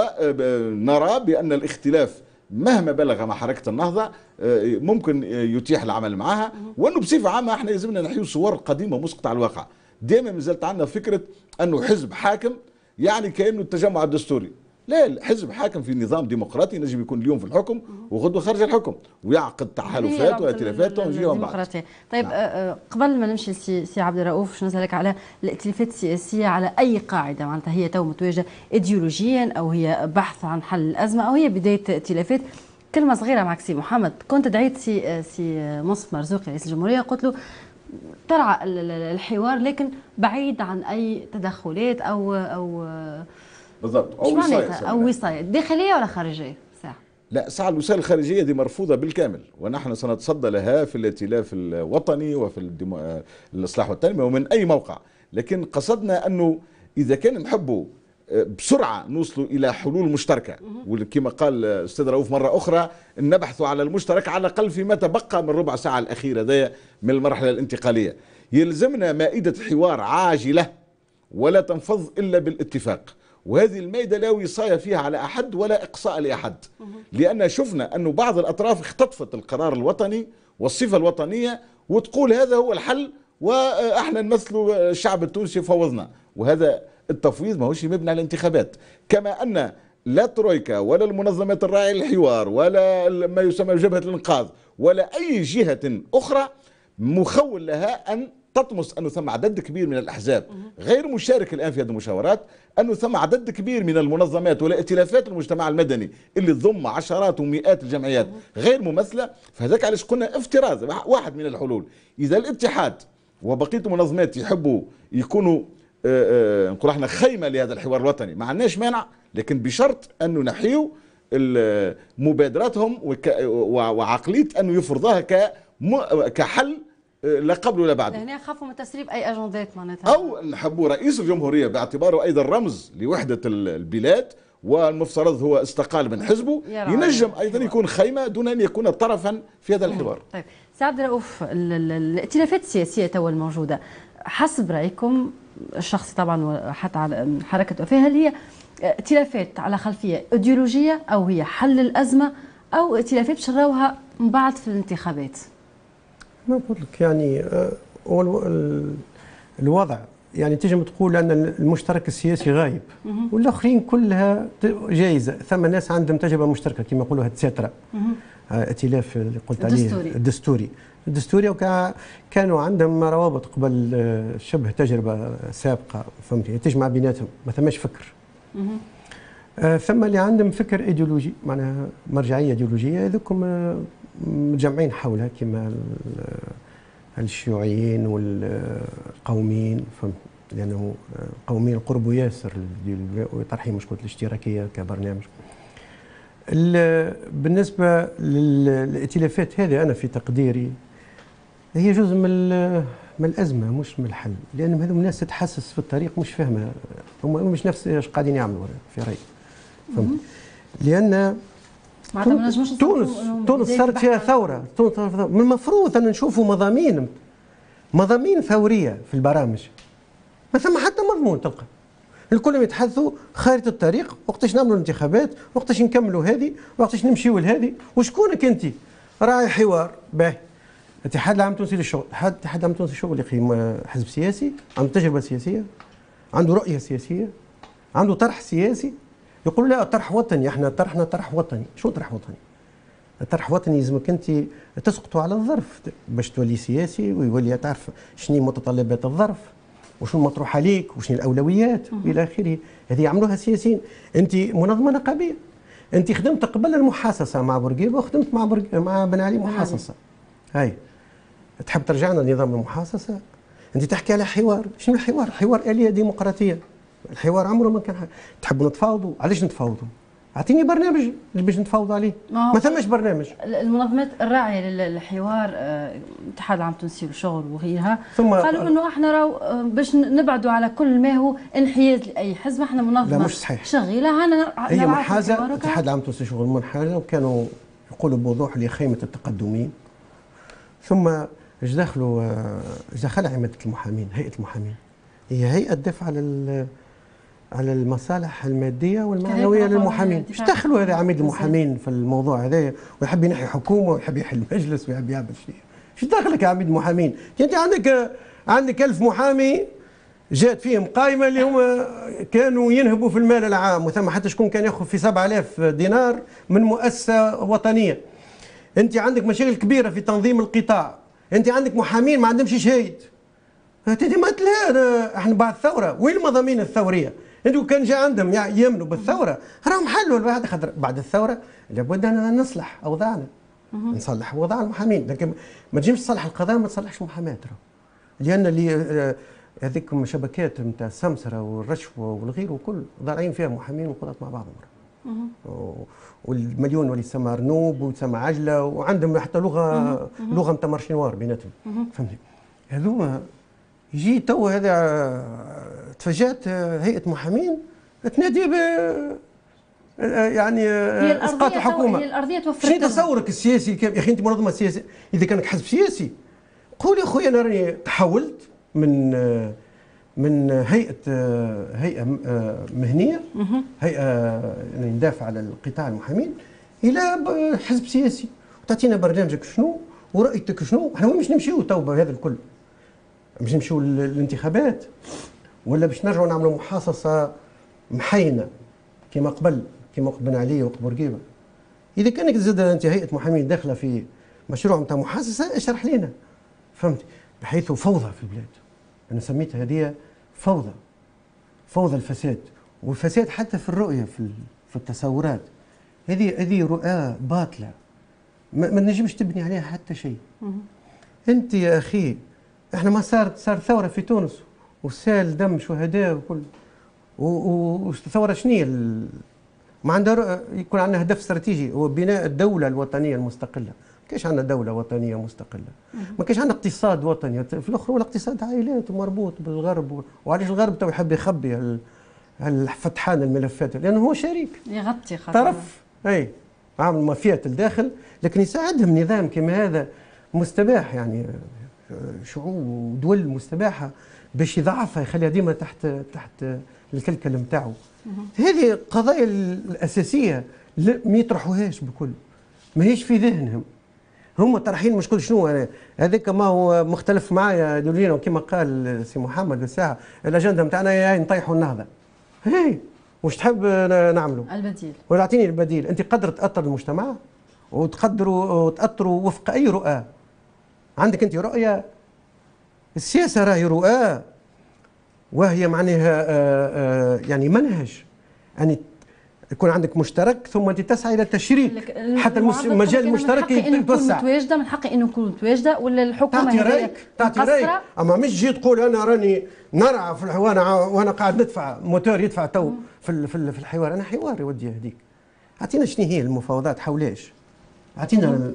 ونرى بأن الاختلاف مهما بلغ مع حركة النهضة ممكن يتيح العمل معها، وأنه بصفة عامة احنا لازمنا نحيو صور قديمة مسقطة على الواقع. دائما مازالت عندنا فكرة أنه حزب حاكم يعني كأنه التجمع الدستوري، لا، الحزب حاكم في نظام ديمقراطي ينجم يكون اليوم في الحكم وغدوه خارج الحكم ويعقد تحالفات وائتلافات ونجيهم بعض. طيب نعم. قبل ما نمشي لسي سي عبد الرؤوف، باش نسالك على الائتلافات السياسيه على اي قاعده، معناتها هي تو متواجده ايديولوجيا او هي بحث عن حل الازمه او هي بدايه ائتلافات؟ كلمه صغيره معك سي محمد، كنت دعيت سي سي مصطفى مرزوقي رئيس الجمهوريه قلت له ترعى الحوار لكن بعيد عن اي تدخلات او او بالضبط او وصايه او وصايه داخليه ولا خارجيه. ساعه لا، ساعه الوسائل الخارجيه دي مرفوضه بالكامل، ونحن سنتصدى لها في الائتلاف الوطني وفي الديمو... الاصلاح والتنميه ومن اي موقع. لكن قصدنا انه اذا كان نحبوا بسرعه نوصلوا الى حلول مشتركه، وكما قال الاستاذ رؤوف مره اخرى نبحث على المشترك على الاقل فيما تبقى من ربع ساعه الاخيره ذا من المرحله الانتقاليه. يلزمنا مائده حوار عاجله ولا تنفض الا بالاتفاق، وهذه المائده لا وصايه فيها على احد ولا اقصاء لاحد، لان شفنا انه بعض الاطراف اختطفت القرار الوطني والصفه الوطنيه وتقول هذا هو الحل واحنا نمثل الشعب التونسي فوضنا، وهذا التفويض ماهوش مبني على الانتخابات. كما ان لا ترويكا ولا المنظمات الراعيه للحوار ولا ما يسمى جبهه الانقاذ ولا اي جهه اخرى مخول لها ان تطمس انه ثم عدد كبير من الاحزاب غير مشارك الان في هذه المشاورات، انه ثم عدد كبير من المنظمات والائتلافات المجتمع المدني اللي تضم عشرات ومئات الجمعيات غير ممثله. فهذاك علاش قلنا افتراض واحد من الحلول، اذا الاتحاد وبقيه المنظمات يحبوا يكونوا نقول احنا خيمه لهذا الحوار الوطني، ما عندناش مانع، لكن بشرط انه نحيو مبادراتهم وعقليه انه يفرضوها كحل لا قبل ولا بعد. هنا خافوا من تسريب اي اجندات معناتها، او نحبوا رئيس الجمهوريه باعتباره ايضا رمز لوحده البلاد والمفترض هو استقال من حزبه ينجم ايضا يكون خيمه دون ان يكون طرفا في هذا الحوار. طيب سي عبد الرؤوف، الائتلافات السياسيه توا الموجوده حسب رايكم الشخصي طبعا وحتى على حركه وفاء، هل هي ائتلافات على خلفيه ايديولوجيه او هي حل الازمه او ائتلافات باش نراوها من بعد في الانتخابات؟ ما نقول لك يعني هو الوضع يعني تجم تقول ان المشترك السياسي غايب والاخرين كلها جايزه، ثم ناس عندهم تجربه مشتركه كما يقولوا التساتره ائتلاف اللي قلت عليه الدستوري الدستوري الدستوري وكانوا عندهم روابط قبل شبه تجربه سابقه، فهمتي، تجمع بيناتهم، ما ثماش فكر. آه ثم اللي عندهم فكر ايديولوجي معناها مرجعيه ايديولوجيه، هذوكم مجمعين حولها كما الشيوعيين والقوميين، فهمت، لانه القوميين قربوا ياسر وطرحين مشكله الاشتراكيه كبرنامج. بالنسبه للائتلافات هذه انا في تقديري هي جزء من من الازمه مش من الحل، لان هذوم الناس تتحسس في الطريق مش فاهمه، هم مش نفس ايش قاعدين يعملوا في رايي، فهمت، لان تونس تونس صارت فيها ثوره، تونس من المفروض ان نشوفوا مضامين مضامين ثوريه في البرامج، ما ثم حتى مضمون تلقى الكل يتحدثوا خارطه الطريق، وقتاش نعملوا الانتخابات، وقتاش نكملوا هذه، وقتاش نمشيوا لهذه، وشكونك انت؟ راعي حوار باهي. الاتحاد العام التونسي للشغل، الاتحاد العام التونسي للشغل يقيم حزب سياسي، عنده تجربه سياسيه، عنده رؤيه سياسيه، عنده طرح سياسي. يقول لا طرح وطني، احنا طرحنا طرح وطني. شو طرح وطني؟ الطرح وطني يلزمك انت تسقطوا على الظرف باش تولي سياسي ويولي تعرف شنو متطلبات الظرف وشنو المطروح عليك وشنو الاولويات والى اخره. هذه يعملوها السياسيين. انت منظمه نقابيه، انت خدمت قبل المحاصصه مع بورقيبه وخدمت مع برج... مع بن علي محاصصه. هاي تحب ترجعنا لنظام المحاصصه؟ انت تحكي على حوار. شنو الحوار؟ حوار آلية ديمقراطيه. الحوار عمره ما كان حاجة. تحبوا نتفاوضوا؟ علاش نتفاوضوا؟ اعطيني برنامج اللي باش نتفاوضوا عليه. ما ثماش برنامج. المنظمات الراعيه للحوار، الاتحاد العام التونسي للشغل وغيرها، ثم قالوا انه احنا راو باش نبعدوا على كل ما هو انحياز لاي حزب. احنا منظمه لا مش صحيح. شغيله هنا هي منحازه. الاتحاد العام التونسي للشغل منحازه، وكانوا يقولوا بوضوح لخيمه التقدمين. ثم ايش دخلوا ايش دخلها عماده المحامين، هيئه المحامين. هي هيئه تدافع على على المصالح الماديه والمعنويه للمحامين. ايش دخلوا هذا عميد المحامين في الموضوع هذايا؟ ويحب ينحي حكومه ويحب يحل مجلس ويحب يعمل شيء. ايش دخلك يا عميد المحامين؟ انت عندك عندك ألف محامي جات فيهم قائمه اللي هما كانوا ينهبوا في المال العام، وثم حتى شكون كان ياخذ في سبعة آلاف دينار من مؤسسه وطنيه. انت عندك مشاكل كبيره في تنظيم القطاع. انت عندك محامين ما عندهمش شهيد. هذه مثل احنا بعد الثوره وين المضامين الثوريه؟ انتوا كان جاء عندهم يامنوا بالثوره راهم حلوا بعد خاطر بعد الثوره لابد ان نصلح اوضاعنا، نصلح اوضاع المحامين. لكن ما تجيش تصلح القضاء ما تصلحش المحاماه ترى، لان اللي هذيك شبكات نتاع السمسره والرشوه والغير وكل ضارعين فيها محامين وقضاة مع بعضهم. والمليون اللي يسمى رنوب ويسمى عجله وعندهم حتى لغه لغه نتاع مارشينوار بيناتهم. فهمتني؟ هذوما يجي تو هذا تفاجات هيئه محامين تنادي ب يعني اسقاط الحكومه. هي الارضيه توفرت. شنو تصورك السياسي؟ يا اخي انت منظمه سياسيه، اذا كانك حزب سياسي قول يا خويا انا راني تحولت من من هيئه هيئه مهنيه، هيئه ندافع على القطاع المحامين، الى حزب سياسي. وتعطينا برنامجك شنو ورؤيتك شنو. احنا وين باش نمشيو تو بهذا الكل؟ باش نمشيو للانتخابات ولا باش نرجعوا نعملوا محاصصه محينه كما قبل كما قبل بن علي وقت بورقيبه؟ اذا كانك زاد انت هيئه محامين داخله في مشروع نتاع محاصصه اشرح لنا. فهمت؟ بحيث فوضى في البلاد. انا سميتها هذه فوضى، فوضى الفساد، والفساد حتى في الرؤيه في في التصورات. هذه هذه رؤى باطله ما, ما نجمش تبني عليها حتى شيء. انت يا اخي احنا ما صارت صار ثوره في تونس وسال دم شهداء وكل والثوره شنو ما عندها يكون عندنا هدف استراتيجي هو بناء الدوله الوطنيه المستقله. ما كاينش عندنا دوله وطنيه مستقله، ما كاينش عندنا اقتصاد وطني. في الاخر هو الاقتصاد عائلات ومربوط بالغرب. وعلاش الغرب تو يحب يخبي فتحان الملفات؟ لانه هو شريك يغطي خاطر طرف اي عامل مافيات الداخل، لكن يساعدهم نظام كما هذا مستباح، يعني شعوب ودول مستباحه باش يضعفها يخليها ديما تحت تحت الكلكل نتاعو. هذه القضايا الاساسيه ما يطرحوهاش بكل، ماهيش في ذهنهم. هم طرحين مشكل شنو هذاك ما هو مختلف معايا يقولوا كما قال سي محمد الساعه الاجنده نتاعنا هي نطيحوا النهضه. هي واش تحب نعملوا؟ البديل. ولا اعطيني البديل. انت قدر تاثر المجتمع وتقدروا وتاثروا وفق اي رؤى. عندك انت رؤيه، السياسه راهي رؤى وهي معناها يعني منهج، يعني يكون عندك مشترك ثم انت تسعى الى التشريك حتى المجال المشترك يتوسع. متواجده من حقي انه نكون متواجده ولا الحكومه تعطي رايك تعطي رايك اما مش تجي تقول انا راني نرعى في الحوار وانا قاعد ندفع موتور يدفع تو في في في الحوار. انا حوار يودي يهديك. اعطينا شنو هي المفاوضات حولاش، اعطينا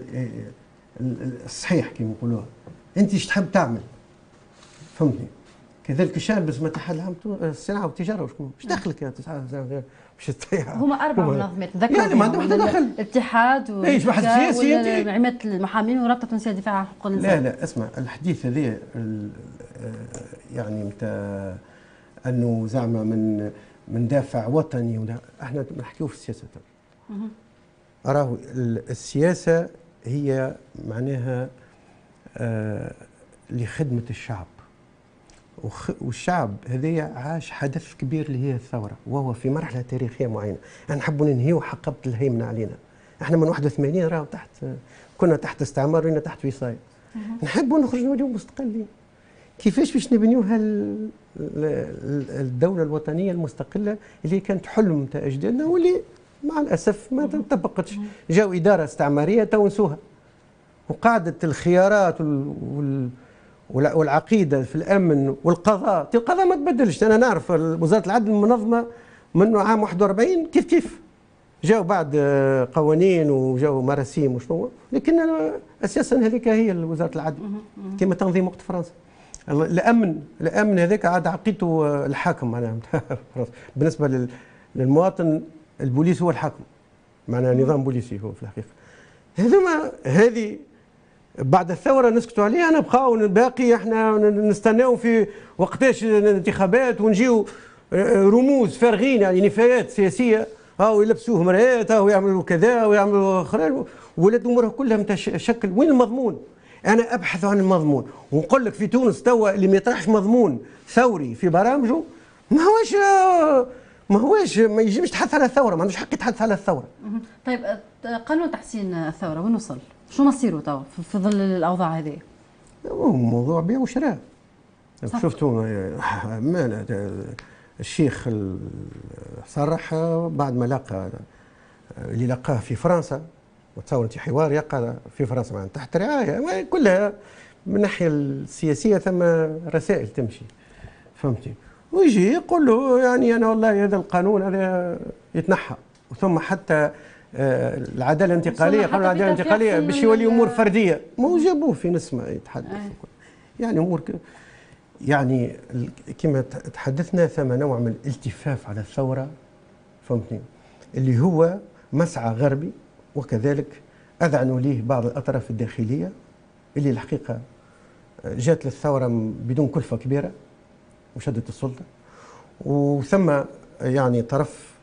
الصحيح كما يقولوها. انت ايش تحب تعمل؟ فهمتني؟ كذلك الشان بس ما تحل الصناعه والتجاره وشكون ايش دخلك يا باش تطيح؟ هما اربع منظمات تذكر يعني ما عندهم حتى دخل. الاتحاد وعماده المحامين ورابطه التونسيه للدفاع عن حقوق الانسان. لا لا اسمع، الحديث هذا يعني نتاع انه زعما من من دافع وطني ولا احنا نحكيو في السياسه. راهو السياسه هي معناها آه لخدمة الشعب، والشعب هذايا عاش حدث كبير اللي هي الثورة، وهو في مرحلة تاريخية معينة. احنا نحبوا ننهيو حقبة الهيمنة علينا. احنا من واحد وثمانين راهو تحت، كنا تحت استعمار وإنا تحت وصاية. نحبوا نخرجوا نوليو مستقلين. كيفاش باش نبنيوها الدولة الوطنية المستقلة اللي كانت حلم تاع أجدادنا واللي مع الأسف ما طبقتش. جاو إدارة استعمارية تو نسوها، وقاعدة الخيارات وال والعقيده في الامن والقضاء، القضاء ما تبدلش. انا نعرف وزاره العدل المنظمه منه عام واحد وأربعين كيف كيف جاوا بعد قوانين وجاوا مراسيم وشنو، لكن اساسا هذيك هي وزاره العدل كما تنظيم وقت فرنسا. الامن الامن هذاك عاد عقيدته الحاكم معناها بالنسبه للمواطن. البوليس هو الحاكم، معناها نظام بوليسي هو في الحقيقه. هذوما هذه بعد الثوره نسكتوا عليها، نبقاو باقي احنا نستناو في وقتاش الانتخابات ونجيو رموز فارغين يعني نفايات سياسيه، هاو يلبسوه مرايات، هاو يعملوا كذا ويعملوا خلال ولاد امورها كلها متشكل. وين المضمون؟ انا ابحث عن المضمون ونقول لك في تونس توا اللي ما يطرحش مضمون ثوري في برامجه ما هوش ما هوش ما يجيش يتحدث على الثوره، ما عندوش حق يتحدث على الثوره. طيب قانون تحسين الثوره وين وصل؟ شو مصيره توا في ظل الاوضاع هذه؟ موضوع بيع وشراء. شفتوا الشيخ صرح بعد ما لقى اللي لقاه في فرنسا، وتصور انت حوار يقع في فرنسا مع تحت رعايه كلها من الناحيه السياسيه، ثم رسائل تمشي فهمتي، ويجي يقول له يعني انا والله هذا القانون هذا يتنحى، ثم حتى العداله الانتقاليه قانون العداله الانتقاليه باش يولي امور فرديه، ما جابوه في نسمه يتحدث آه. يعني امور يعني كما تحدثنا ثم نوع من الالتفاف على الثوره فهمتني، اللي هو مسعى غربي، وكذلك اذعنوا ليه بعض الاطراف الداخليه اللي الحقيقه جات للثوره بدون كلفه كبيره وشدت السلطه، وثم يعني طرف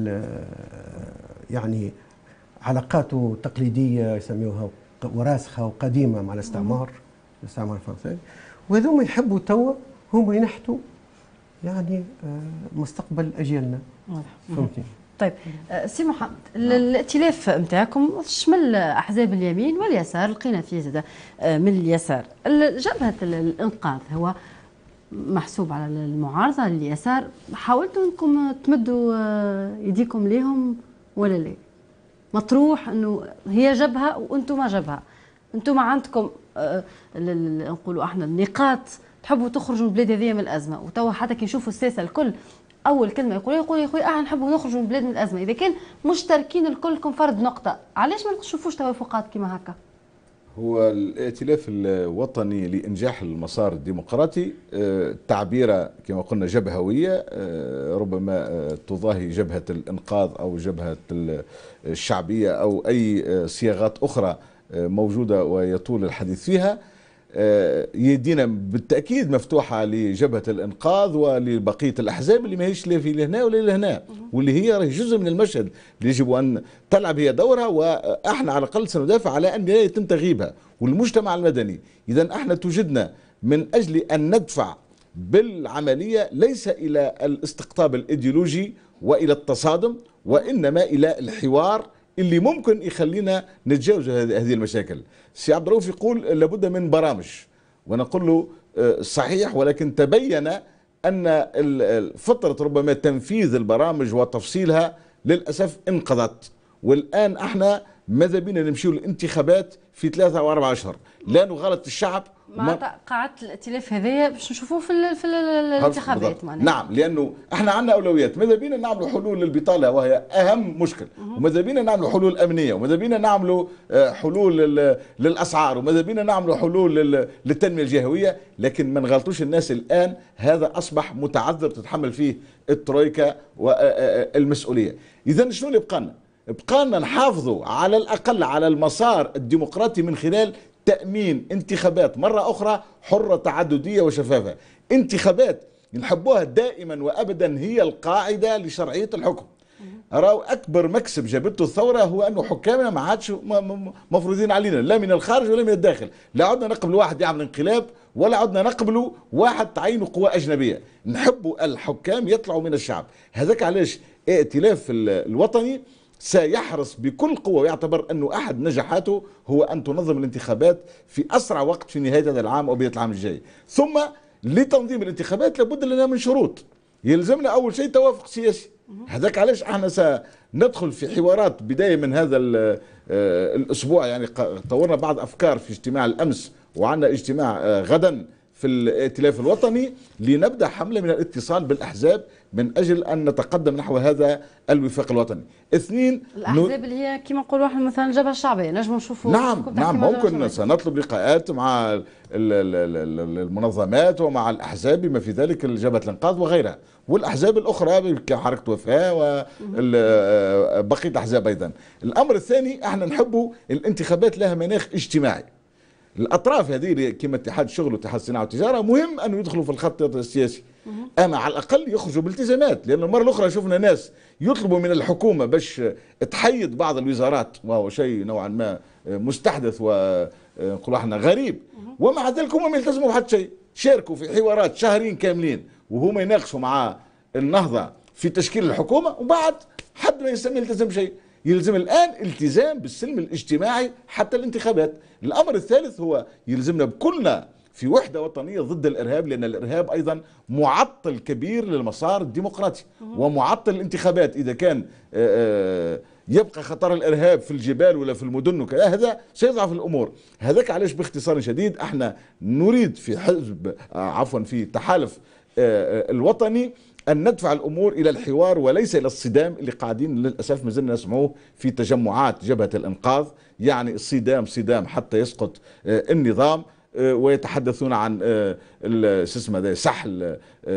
يعني علاقاته تقليديه يسميوها وراسخه وقديمه مع الاستعمار الاستعمار الفرنسي، وهذوما يحبوا توا هم ينحتوا يعني مستقبل اجيالنا فهمتني. طيب سي محمد، الائتلاف نتاعكم شمل احزاب اليمين واليسار، لقينا فيه زاد من اليسار جبهه الانقاذ هو محسوب على المعارضه اليسار، حاولتوا انكم تمدوا يديكم ليهم ولا لا؟ مطروح انه هي جبهه وانتم ما جبهه، انتم عندكم نقولوا احنا النقاط تحبوا تخرجوا البلاد هذه من الازمه، وتوا حتى كي يشوفوا الساسه الكل اول كلمه يقولوا يقولوا يا خويا احنا نحبوا نخرجوا من البلاد من الازمه، اذا كان مشتركين الكلكم فرد نقطه، علاش ما نشوفوش توافقات كما هكا؟ هو الائتلاف الوطني لإنجاح المسار الديمقراطي تعبيره كما قلنا جبهوية، ربما تضاهي جبهة الإنقاذ أو جبهة الشعبية أو أي صياغات أخرى موجودة ويطول الحديث فيها. يدينا بالتأكيد مفتوحة لجبهة الإنقاذ ولبقية الأحزاب اللي ما هيش لا في لهنا ولا لهنا، واللي هي جزء من المشهد اللي يجب أن تلعب هي دورها، وإحنا على الأقل سندافع على أن لا يتم تغييبها. والمجتمع المدني إذا إحنا توجدنا من أجل أن ندفع بالعملية ليس إلى الاستقطاب الإيديولوجي وإلى التصادم، وإنما إلى الحوار اللي ممكن يخلينا نتجاوز هذه المشاكل. سي عبد الرؤوف يقول لابد من برامج، ونقول له صحيح، ولكن تبين أن فترة ربما تنفيذ البرامج وتفصيلها للأسف انقضت، والآن احنا ماذا بينا نمشيو للانتخابات في ثلاثة أو أربعة أشهر، لا نغالط الشعب. مع قاعدة الائتلاف هذايا باش نشوفوه في ال في ال الانتخابات معناها. نعم، لانه احنا عندنا اولويات، ماذا بينا نعملوا حلول للبطاله وهي اهم مشكل، وماذا بينا نعملوا حلول امنيه، وماذا بينا نعملوا حلول للاسعار، وماذا بينا نعملوا حلول للتنميه الجهويه، لكن ما نغلطوش الناس الان، هذا اصبح متعذر تتحمل فيه الترويكا والمسؤوليه. اذا شنو اللي بقالنا؟ بقالنا نحافظوا على الاقل على المسار الديمقراطي من خلال تأمين انتخابات مرة أخرى حرة تعددية وشفافة. انتخابات نحبوها دائما وأبدا هي القاعدة لشرعية الحكم. راهو اكبر مكسب جابته الثوره هو انه حكامنا ما عادش مفروضين علينا لا من الخارج ولا من الداخل، لا عدنا نقبل واحد يعمل انقلاب ولا عدنا نقبلوا واحد تعينوا قوى اجنبيه، نحبوا الحكام يطلعوا من الشعب. هذاك علاش ائتلاف الوطني سيحرص بكل قوة، ويعتبر أنه أحد نجاحاته هو أن تنظم الانتخابات في أسرع وقت في نهاية هذا العام أو بداية العام الجاي. ثم لتنظيم الانتخابات لابد لنا من شروط، يلزمنا أول شيء توافق سياسي. هذاك علاش احنا سندخل في حوارات بداية من هذا الأسبوع، يعني طورنا بعض أفكار في اجتماع الأمس وعندنا اجتماع غدا في الائتلاف الوطني لنبدأ حملة من الاتصال بالأحزاب من أجل أن نتقدم نحو هذا الوفاق الوطني. اثنين، الأحزاب اللي هي كما نقولوا احنا مثلا الجبهة الشعبية نجموا نشوفوا. نعم نعم ممكن سنطلب لقاءات مع المنظمات ومع الأحزاب بما في ذلك جبهة الإنقاذ وغيرها، والأحزاب الأخرى كحركة وفاء وبقية الأحزاب أيضا. الأمر الثاني احنا نحبوا الانتخابات لها مناخ اجتماعي. الأطراف هذه كما اتحاد الشغل واتحاد الصناعة والتجارة مهم أنه يدخلوا في الخط السياسي، أما على الأقل يخرجوا بالتزامات، لأن المرة الأخرى شفنا ناس يطلبوا من الحكومة باش تحيد بعض الوزارات وهو شيء نوعا ما مستحدث ونقول احنا غريب، ومع ذلك هم ما يلتزموا بحد شيء، شاركوا في حوارات شهرين كاملين وهما يناقشوا مع النهضة في تشكيل الحكومة، وبعد حد ما يسمى يلتزم شيء. يلزم الآن التزام بالسلم الاجتماعي حتى الانتخابات. الأمر الثالث هو يلزمنا بكلنا في وحدة وطنية ضد الإرهاب، لأن الإرهاب أيضا معطل كبير للمسار الديمقراطي ومعطل الانتخابات. إذا كان يبقى خطر الإرهاب في الجبال ولا في المدن وكذا هذا سيضعف الأمور. هذاك علاش باختصار شديد احنا نريد في حزب عفوا في تحالف الوطني أن ندفع الأمور إلى الحوار وليس إلى الصدام اللي قاعدين للأسف ما زلنا نسمعوه في تجمعات جبهة الإنقاذ، يعني الصدام صدام حتى يسقط النظام، ويتحدثون عن اسمه سحل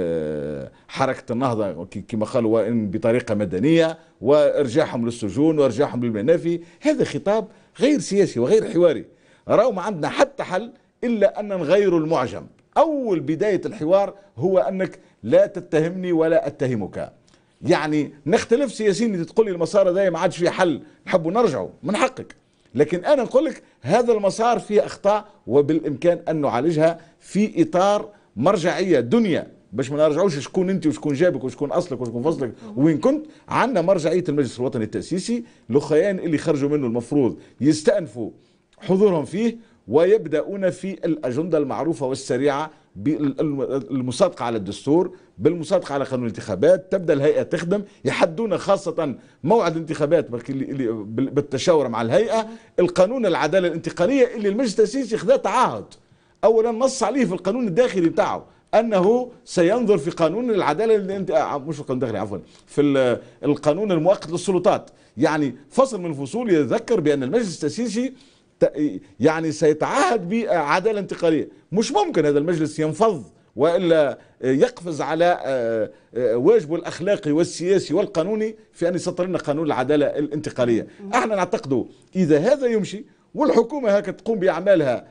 حركة النهضة كما قالوا وإن بطريقة مدنية وإرجاعهم للسجون وإرجاعهم للمنافي. هذا خطاب غير سياسي وغير حواري. راهو ما عندنا حتى حل إلا أن نغير المعجم. أول بداية الحوار هو أنك لا تتهمني ولا أتهمك، يعني نختلف سياسيين تقول لي المسار هذا ما عادش فيه حل نحبوا نرجعوا من حقك، لكن أنا نقول لك هذا المسار فيه أخطاء وبالإمكان أن نعالجها في إطار مرجعية دنيا باش ما نرجعوش شكون أنت وشكون جابك وشكون أصلك وشكون فصلك وين كنت. عندنا مرجعية المجلس الوطني التأسيسي، الأخيان اللي خرجوا منه المفروض يستأنفوا حضورهم فيه ويبدأون في الأجندة المعروفة والسريعة بالمصادقة على الدستور، بالمصادقة على قانون الانتخابات، تبدأ الهيئة تخدم، يحدون خاصة موعد الانتخابات بالتشاور مع الهيئة، القانون العدالة الانتقالية اللي المجلس التأسيسي خذا تعهد أولا نص عليه في القانون الداخلي بتاعه أنه سينظر في قانون العدالة مش في القانون الداخلي عفوا في القانون المؤقت للسلطات، يعني فصل من الفصول يذكر بأن المجلس التأسيسي يعني سيتعهد بعدالة انتقالية. مش ممكن هذا المجلس ينفض وإلا يقفز على واجبه الأخلاقي والسياسي والقانوني في أن يسطر لنا قانون العدالة الانتقالية. احنا نعتقد إذا هذا يمشي والحكومة هكا تقوم بأعمالها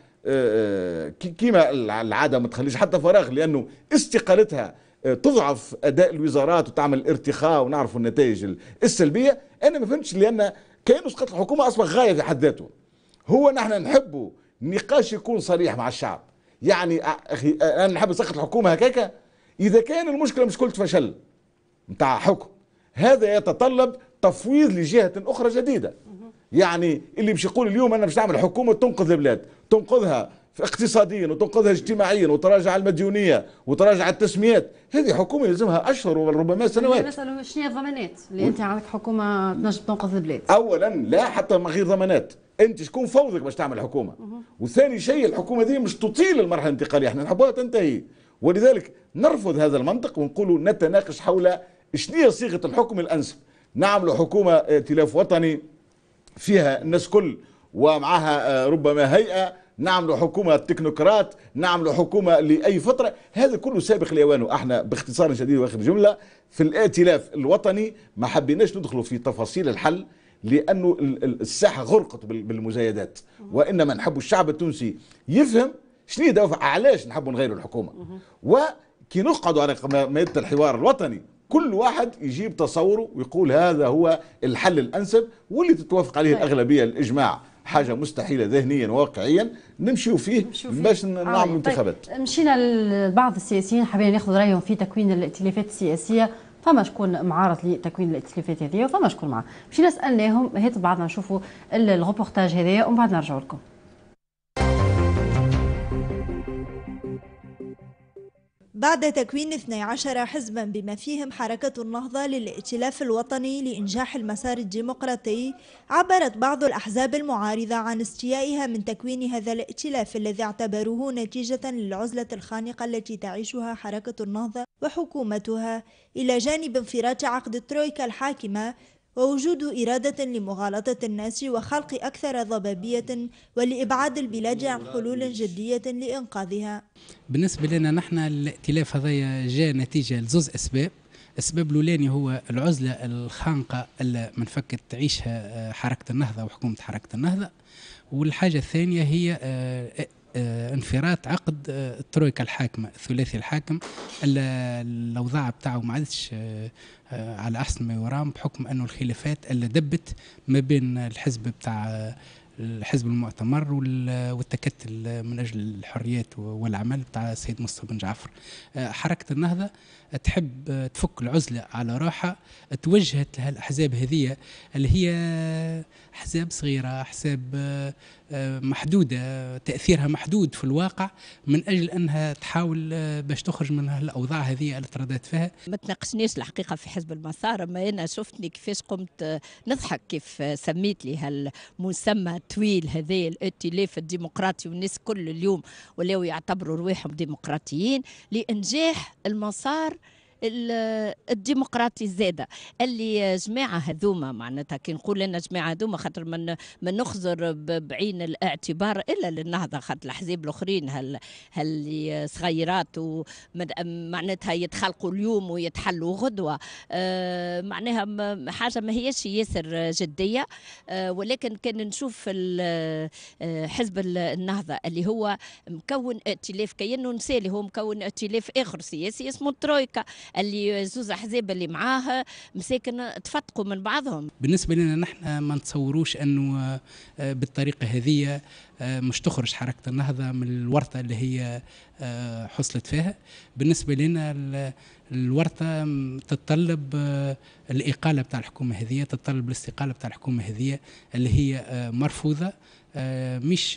كما العادة ما تخليش حتى فراغ، لأنه استقالتها تضعف أداء الوزارات وتعمل ارتخاء ونعرف النتائج السلبية. أنا ما فهمتش لأن كأنه سقط الحكومة أصبح غاية في حد ذاته. هو نحن نحبوا نقاش يكون صريح مع الشعب، يعني أخي أنا نحب سقط الحكومة هكاكا إذا كان المشكلة مش كل فشل نتاع حكم، هذا يتطلب تفويض لجهة أخرى جديدة. يعني اللي باش يقول اليوم أنا باش نعمل حكومة تنقذ البلاد، تنقذها اقتصاديا وتنقذها اجتماعيا وتراجع المديونية وتراجع التسميات، هذه حكومة يلزمها أشهر وربما سنوات. نسألوا شنو هي الضمانات اللي أنت عندك حكومة تنجم تنقذ البلاد؟ أولا لا حتى من غير ضمانات، انت شكون فوضك باش تعمل حكومه؟ وثاني شيء الحكومه دي مش تطيل المرحله الانتقاليه، احنا نحبوها تنتهي، ولذلك نرفض هذا المنطق ونقولوا نتناقش حول شنو هي صيغه الحكم الانسب. نعملوا حكومه ائتلاف وطني فيها الناس كل ومعها ربما هيئه، نعملوا حكومه تكنوقراط، نعملوا حكومه لاي فتره، هذا كله سابق لاوانه. احنا باختصار شديد واخر جمله في الائتلاف الوطني ما حبيناش ندخلوا في تفاصيل الحل لأنه الساحة غرقت بالمزايدات، وإنما نحب الشعب التونسي يفهم شنو دوافع علاش نحبوا نغيروا الحكومة. وكي نقعدوا على مائدة الحوار الوطني كل واحد يجيب تصوره ويقول هذا هو الحل الأنسب واللي تتوافق عليه الأغلبية الإجماع حاجة مستحيلة ذهنيا وواقعيا نمشيو فيه باش نعمل انتخابات. طيب مشينا لبعض السياسيين حابين ناخذ رايهم في تكوين الائتلافات السياسيه، فما شكون معارض لتكوين الائتلافات هذه وفما شكون معاه. مشينا سالناهم، هات بعضنا نشوفوا الغوبورتاج هذايا ومن بعد نرجعوا لكم. بعد تكوين اثني عشر حزبا بما فيهم حركة النهضة للائتلاف الوطني لإنجاح المسار الديمقراطي، عبرت بعض الأحزاب المعارضة عن استيائها من تكوين هذا الائتلاف الذي اعتبروه نتيجة للعزلة الخانقة التي تعيشها حركة النهضة وحكومتها، إلى جانب انفراج عقد الترويكا الحاكمة ووجود إرادة لمغالطة الناس وخلق أكثر ضبابية ولإبعاد البلاد عن حلول جدية لإنقاذها. بالنسبة لنا نحن الائتلاف هذا جاء نتيجة لزوز أسباب. السبب الأولاني هو العزلة الخانقة اللي من فكت تعيشها حركة النهضة وحكومة حركة النهضة، والحاجة الثانية هي انفراط عقد الترويكا الحاكمة الثلاثي الحاكم، الأوضاع بتاعه ما عادش على أحسن ما يرام بحكم أنه الخلافات اللي دبت ما بين الحزب بتاع الحزب المؤتمر والتكتل من أجل الحريات والعمل بتاع السيد مصطفى بن جعفر. حركة النهضة تحب تفك العزلة على روحها، توجهت لها الأحزاب هذه اللي هي أحزاب صغيرة، أحزاب محدودة، تأثيرها محدود في الواقع، من أجل أنها تحاول باش تخرج من الأوضاع هذه اللي ترددت فيها. ما تناقشنيش الحقيقة في حزب المسار، أما أنا شفتني كيفاش قمت نضحك كيف سميت لي هالمسمى الطويل هذا الائتلاف الديمقراطي، والناس كل اليوم ولاو يعتبروا رواحهم ديمقراطيين لإنجاح المسار الديمقراطي الزاده اللي جماعه هذوما معناتها كي نقول انا جماعه هذوما خاطر من من نخزر بعين الاعتبار الا للنهضه، خاطر الاحزاب الاخرين هل هل صغيرات ومعناتها يتخلقوا اليوم ويتحلوا غدوه، آه معناها حاجه ما هيش ياسر جديه، آه ولكن كان نشوف حزب النهضه اللي هو مكون ائتلاف كأنه نسالي هو مكون ائتلاف اخر سياسي اسمه الترويكا، اللي زوز احزاب اللي معاه مساكن تفتقوا من بعضهم. بالنسبه لنا نحن ما نتصوروش انه بالطريقه هذه مش تخرج حركه النهضه من الورطه اللي هي حصلت فيها. بالنسبه لنا الورطه تتطلب الاقاله بتاع الحكومه هذه، تتطلب الاستقاله بتاع الحكومه هذه اللي هي مرفوضه، مش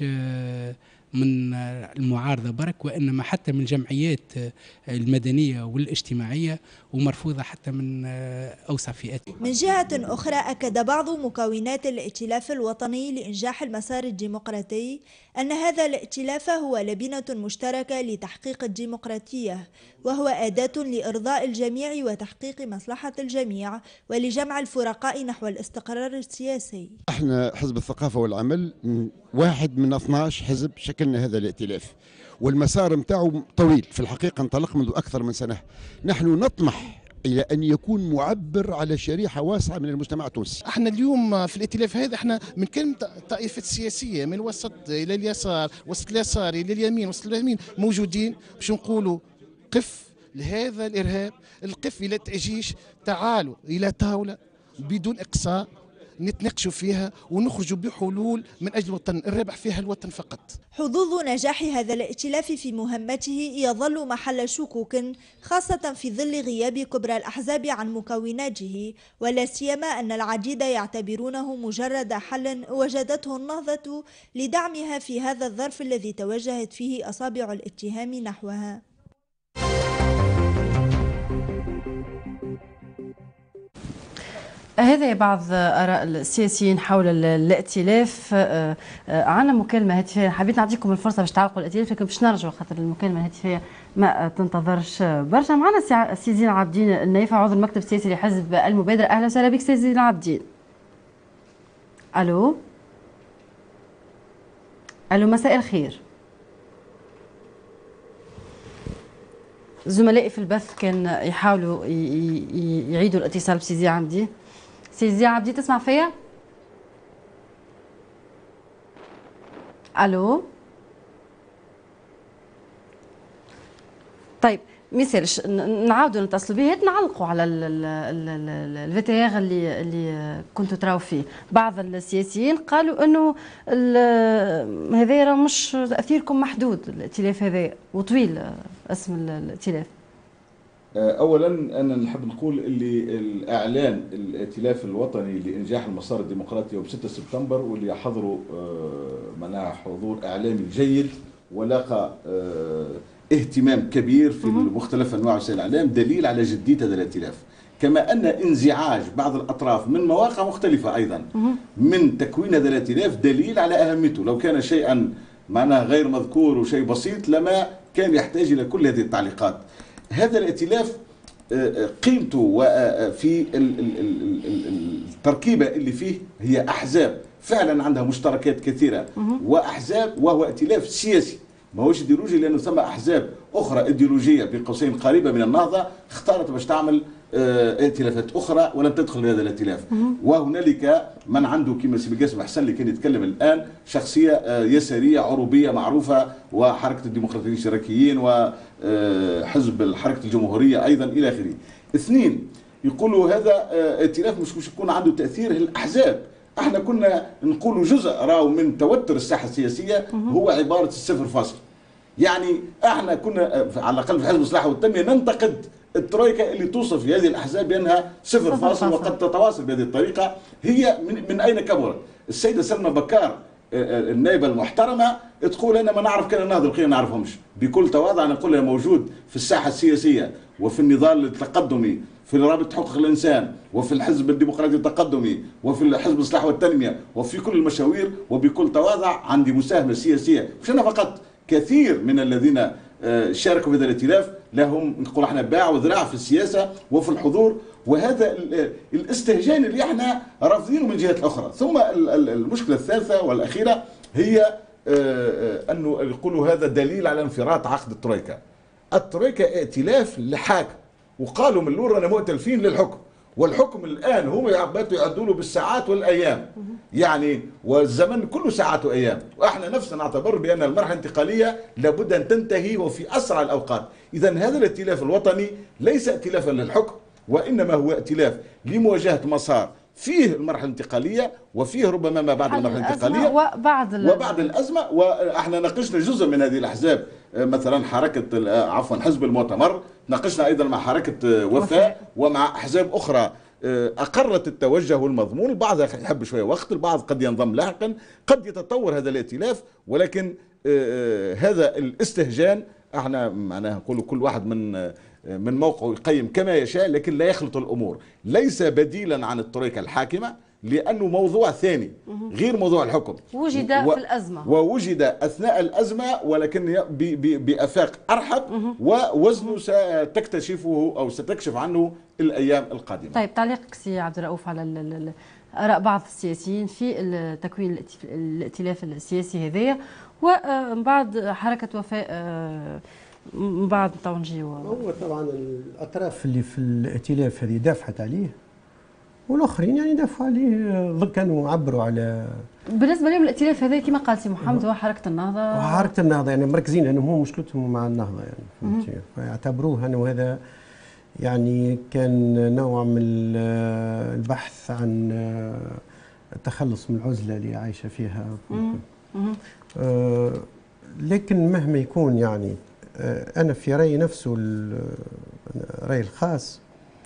من المعارضة برك وإنما حتى من الجمعيات المدنية والاجتماعية، ومرفوضة حتى من أوسع فئات. من جهة أخرى أكد بعض مكونات الائتلاف الوطني لإنجاح المسار الديمقراطي أن هذا الائتلاف هو لبنة مشتركة لتحقيق الديمقراطية، وهو أداة لإرضاء الجميع وتحقيق مصلحة الجميع ولجمع الفرقاء نحو الاستقرار السياسي. احنا حزب الثقافة والعمل واحد من اثناش حزب شكلنا هذا الائتلاف، والمسار متاعه طويل في الحقيقة، انطلق منذ أكثر من سنة. نحن نطمح إلى أن يكون معبر على شريحة واسعة من المجتمع التونسي. احنا اليوم في الائتلاف هذا احنا من كل الطائفات السياسية، من الوسط إلى اليسار، وسط اليسار إلى اليمين، وسط اليمين، موجودين باش نقولوا قف لهذا الإرهاب، القف إلى التأجيش، تعالوا إلى طاولة بدون إقصاء نتناقشوا فيها ونخرجوا بحلول من أجل الوطن، الرابح فيها الوطن فقط. حظوظ نجاح هذا الائتلاف في مهمته يظل محل شكوك، خاصة في ظل غياب كبرى الأحزاب عن مكوناته، ولا سيما أن العديد يعتبرونه مجرد حل وجدته النهضة لدعمها في هذا الظرف الذي توجهت فيه أصابع الاتهام نحوها. هذا بعض آراء السياسيين حول الائتلاف. عندنا مكالمة هاتفية، حبيت نعطيكم الفرصة باش تعلقوا الائتلاف لكن باش نرجعوا خاطر المكالمة الهاتفية ما تنتظرش برشا. معنا سي زين عابدين النايفة عضو المكتب السياسي لحزب المبادرة. أهلا وسهلا بك سي زين عابدين. ألو ألو مساء الخير. زملائي في البث كان يحاولوا يعيدوا الاتصال بسي زين عابدين. سي زين عابدين تسمع فيا؟ الو. طيب مثالش نعاودوا نتصلوا به نعلقوا على الفيتيار اللي اللي كنتوا تراو فيه. بعض السياسيين قالوا انه هذا راه مش تاثيركم محدود، الائتلاف هذا وطويل اسم الائتلاف. اولا انا نحب نقول اللي الاعلان الائتلاف الوطني لانجاح المسار الديمقراطي يوم ستة سبتمبر واللي حضروا معناها حضور اعلامي جيد ولقى اهتمام كبير في مختلف انواع وسائل الاعلام دليل على جديه هذا الائتلاف، كما ان انزعاج بعض الاطراف من مواقع مختلفه ايضا من تكوين هذا الائتلاف دليل على اهميته. لو كان شيئا معناه غير مذكور وشيء بسيط لما كان يحتاج الى كل هذه التعليقات. هذا الائتلاف قيمته في التركيبه اللي فيه هي احزاب فعلا عندها مشتركات كثيره واحزاب، وهو ائتلاف سياسي ماهوش ايديولوجي، لانه ثم احزاب اخرى ايديولوجيه بين قوسين قريبه من النهضه اختارت باش تعمل ائتلافات اخرى ولم تدخل لهذا الائتلاف. وهنالك من عنده كما سي قاسم حسن اللي كان يتكلم الان شخصيه يساريه عروبيه معروفه، وحركه الديمقراطيين الاشتراكيين وحزب حركه الجمهوريه ايضا الى اخره. اثنين يقولوا هذا ائتلاف مش مش يكون عنده تاثير الاحزاب. احنا كنا نقولوا جزء راهو من توتر الساحه السياسيه هو عباره الصفر فاصل. يعني احنا كنا على الاقل في حزب الاصلاح والتنميه ننتقد الترويكا اللي توصف هذه الاحزاب بانها صفر فاصل وقد تتواصل بهذه الطريقه. هي من, من اين كبرت؟ السيده سلمى بكار النائبه المحترمه تقول انا ما نعرف كان النهضه القيم ما نعرفهمش. بكل تواضع نقول لها موجود في الساحه السياسيه وفي النضال التقدمي في رابطه حقوق الانسان وفي الحزب الديمقراطي التقدمي وفي حزب الاصلاح والتنميه وفي كل المشاوير، وبكل تواضع عندي مساهمه سياسيه مش انا فقط، كثير من الذين شاركوا في هذا الائتلاف لهم نقول احنا باع وذراع في السياسه وفي الحضور، وهذا الاستهجان اللي احنا رافضينه من جهه اخرى. ثم المشكله الثالثه والاخيره هي انه يقولوا هذا دليل على انفراط عقد الترويكا. الترويكا ائتلاف لحاكم، وقالوا من الاول رانا مؤتلفين للحكم، والحكم الان هم باتوا يعدوا له بالساعات والايام، يعني والزمن كله ساعات وايام، واحنا نفسنا نعتبر بان المرحله الانتقاليه لابد ان تنتهي وفي اسرع الاوقات. اذا هذا الائتلاف الوطني ليس ائتلافا للحكم، وانما هو ائتلاف لمواجهه مسار فيه المرحله الانتقاليه وفيه ربما ما بعد المرحله الانتقاليه وبعد وبعد الازمه. واحنا ناقشنا جزء من هذه الاحزاب، مثلا حركه عفوا حزب المؤتمر، ناقشنا ايضا مع حركه وفاء ومع احزاب اخرى اقرت التوجه والمضمون. البعض يحب شويه وقت، البعض قد ينضم لاحقا، قد يتطور هذا الائتلاف، ولكن هذا الاستهجان احنا معناها نقول كل واحد من من موقعه يقيم كما يشاء، لكن لا يخلط الامور. ليس بديلا عن الترويكا الحاكمه لانه موضوع ثاني غير موضوع الحكم، وجد و... في الازمه ووجد اثناء الازمه، ولكن ب... ب... بافاق ارحب، ووزنه ستكتشفه او ستكشف عنه الايام القادمه. طيب تعليقك سي عبد الرؤوف على ال... ال... اراء بعض السياسيين في تكوين الائتلاف السياسي هذايا، ومن بعد حركه وفاء من بعد طونجي و... هو طبعا الاطراف اللي في الائتلاف هذه دافعت عليه، والاخرين يعني دافعوا عليه، كانوا عبروا على بالنسبه لهم الائتلاف هذا كما قال سي محمد هو حركه النهضه وحركه النهضه، يعني مركزين لانهم هم مشكلتهم مع النهضه، يعني فهمتي، فيعتبروه انه هذا يعني كان نوع من البحث عن التخلص من العزله اللي عايشه فيها. آه لكن مهما يكون يعني آه انا في رايي نفسه الراي الخاص،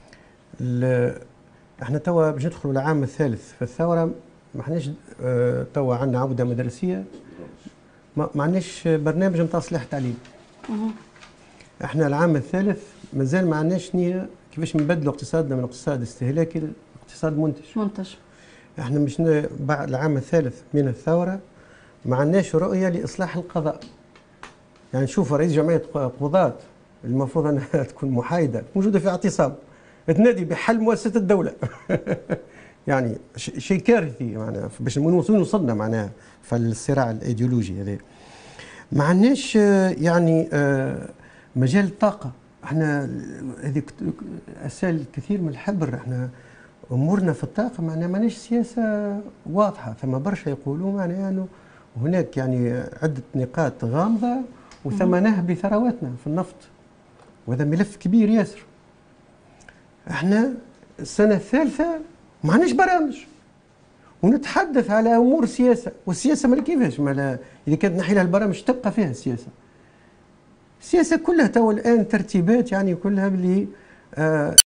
احنا توا باش ندخلوا العام الثالث في الثوره، ما احناش اه توا عندنا عوده مدرسيه، ما عندناش برنامج نتاع اصلاح تعليم. احنا العام الثالث مازال ما عندناش نيه كيفاش نبدلوا اقتصادنا من اقتصاد استهلاكي لاقتصاد منتج. منتج. احنا مش بعد العام الثالث من الثوره ما عندناش رؤيه لاصلاح القضاء. يعني شوف رئيس جمعيه قضاة المفروض انها تكون محايده موجوده في اعتصام تنادي بحل مؤسسه الدوله. يعني شيء كارثي معناها باش نوصلوا وصلنا معناها في الصراع الايديولوجي هذا. ما عندناش يعني مجال الطاقه، احنا هذيك اسال كثير من الحبر، احنا امورنا في الطاقه معناها ما عندناش سياسه واضحه، ثم برشا يقولوا معناها انه هناك يعني عده نقاط غامضه وثم نهب لثرواتنا في النفط. وهذا ملف كبير ياسر. احنا السنه الثالثه ما عندناش برامج ونتحدث على امور السياسه، والسياسه ما كيفاش ما اذا كانت نحي لها البرامج تبقى فيها السياسه. السياسه كلها تو الان ترتيبات يعني كلها باللي آه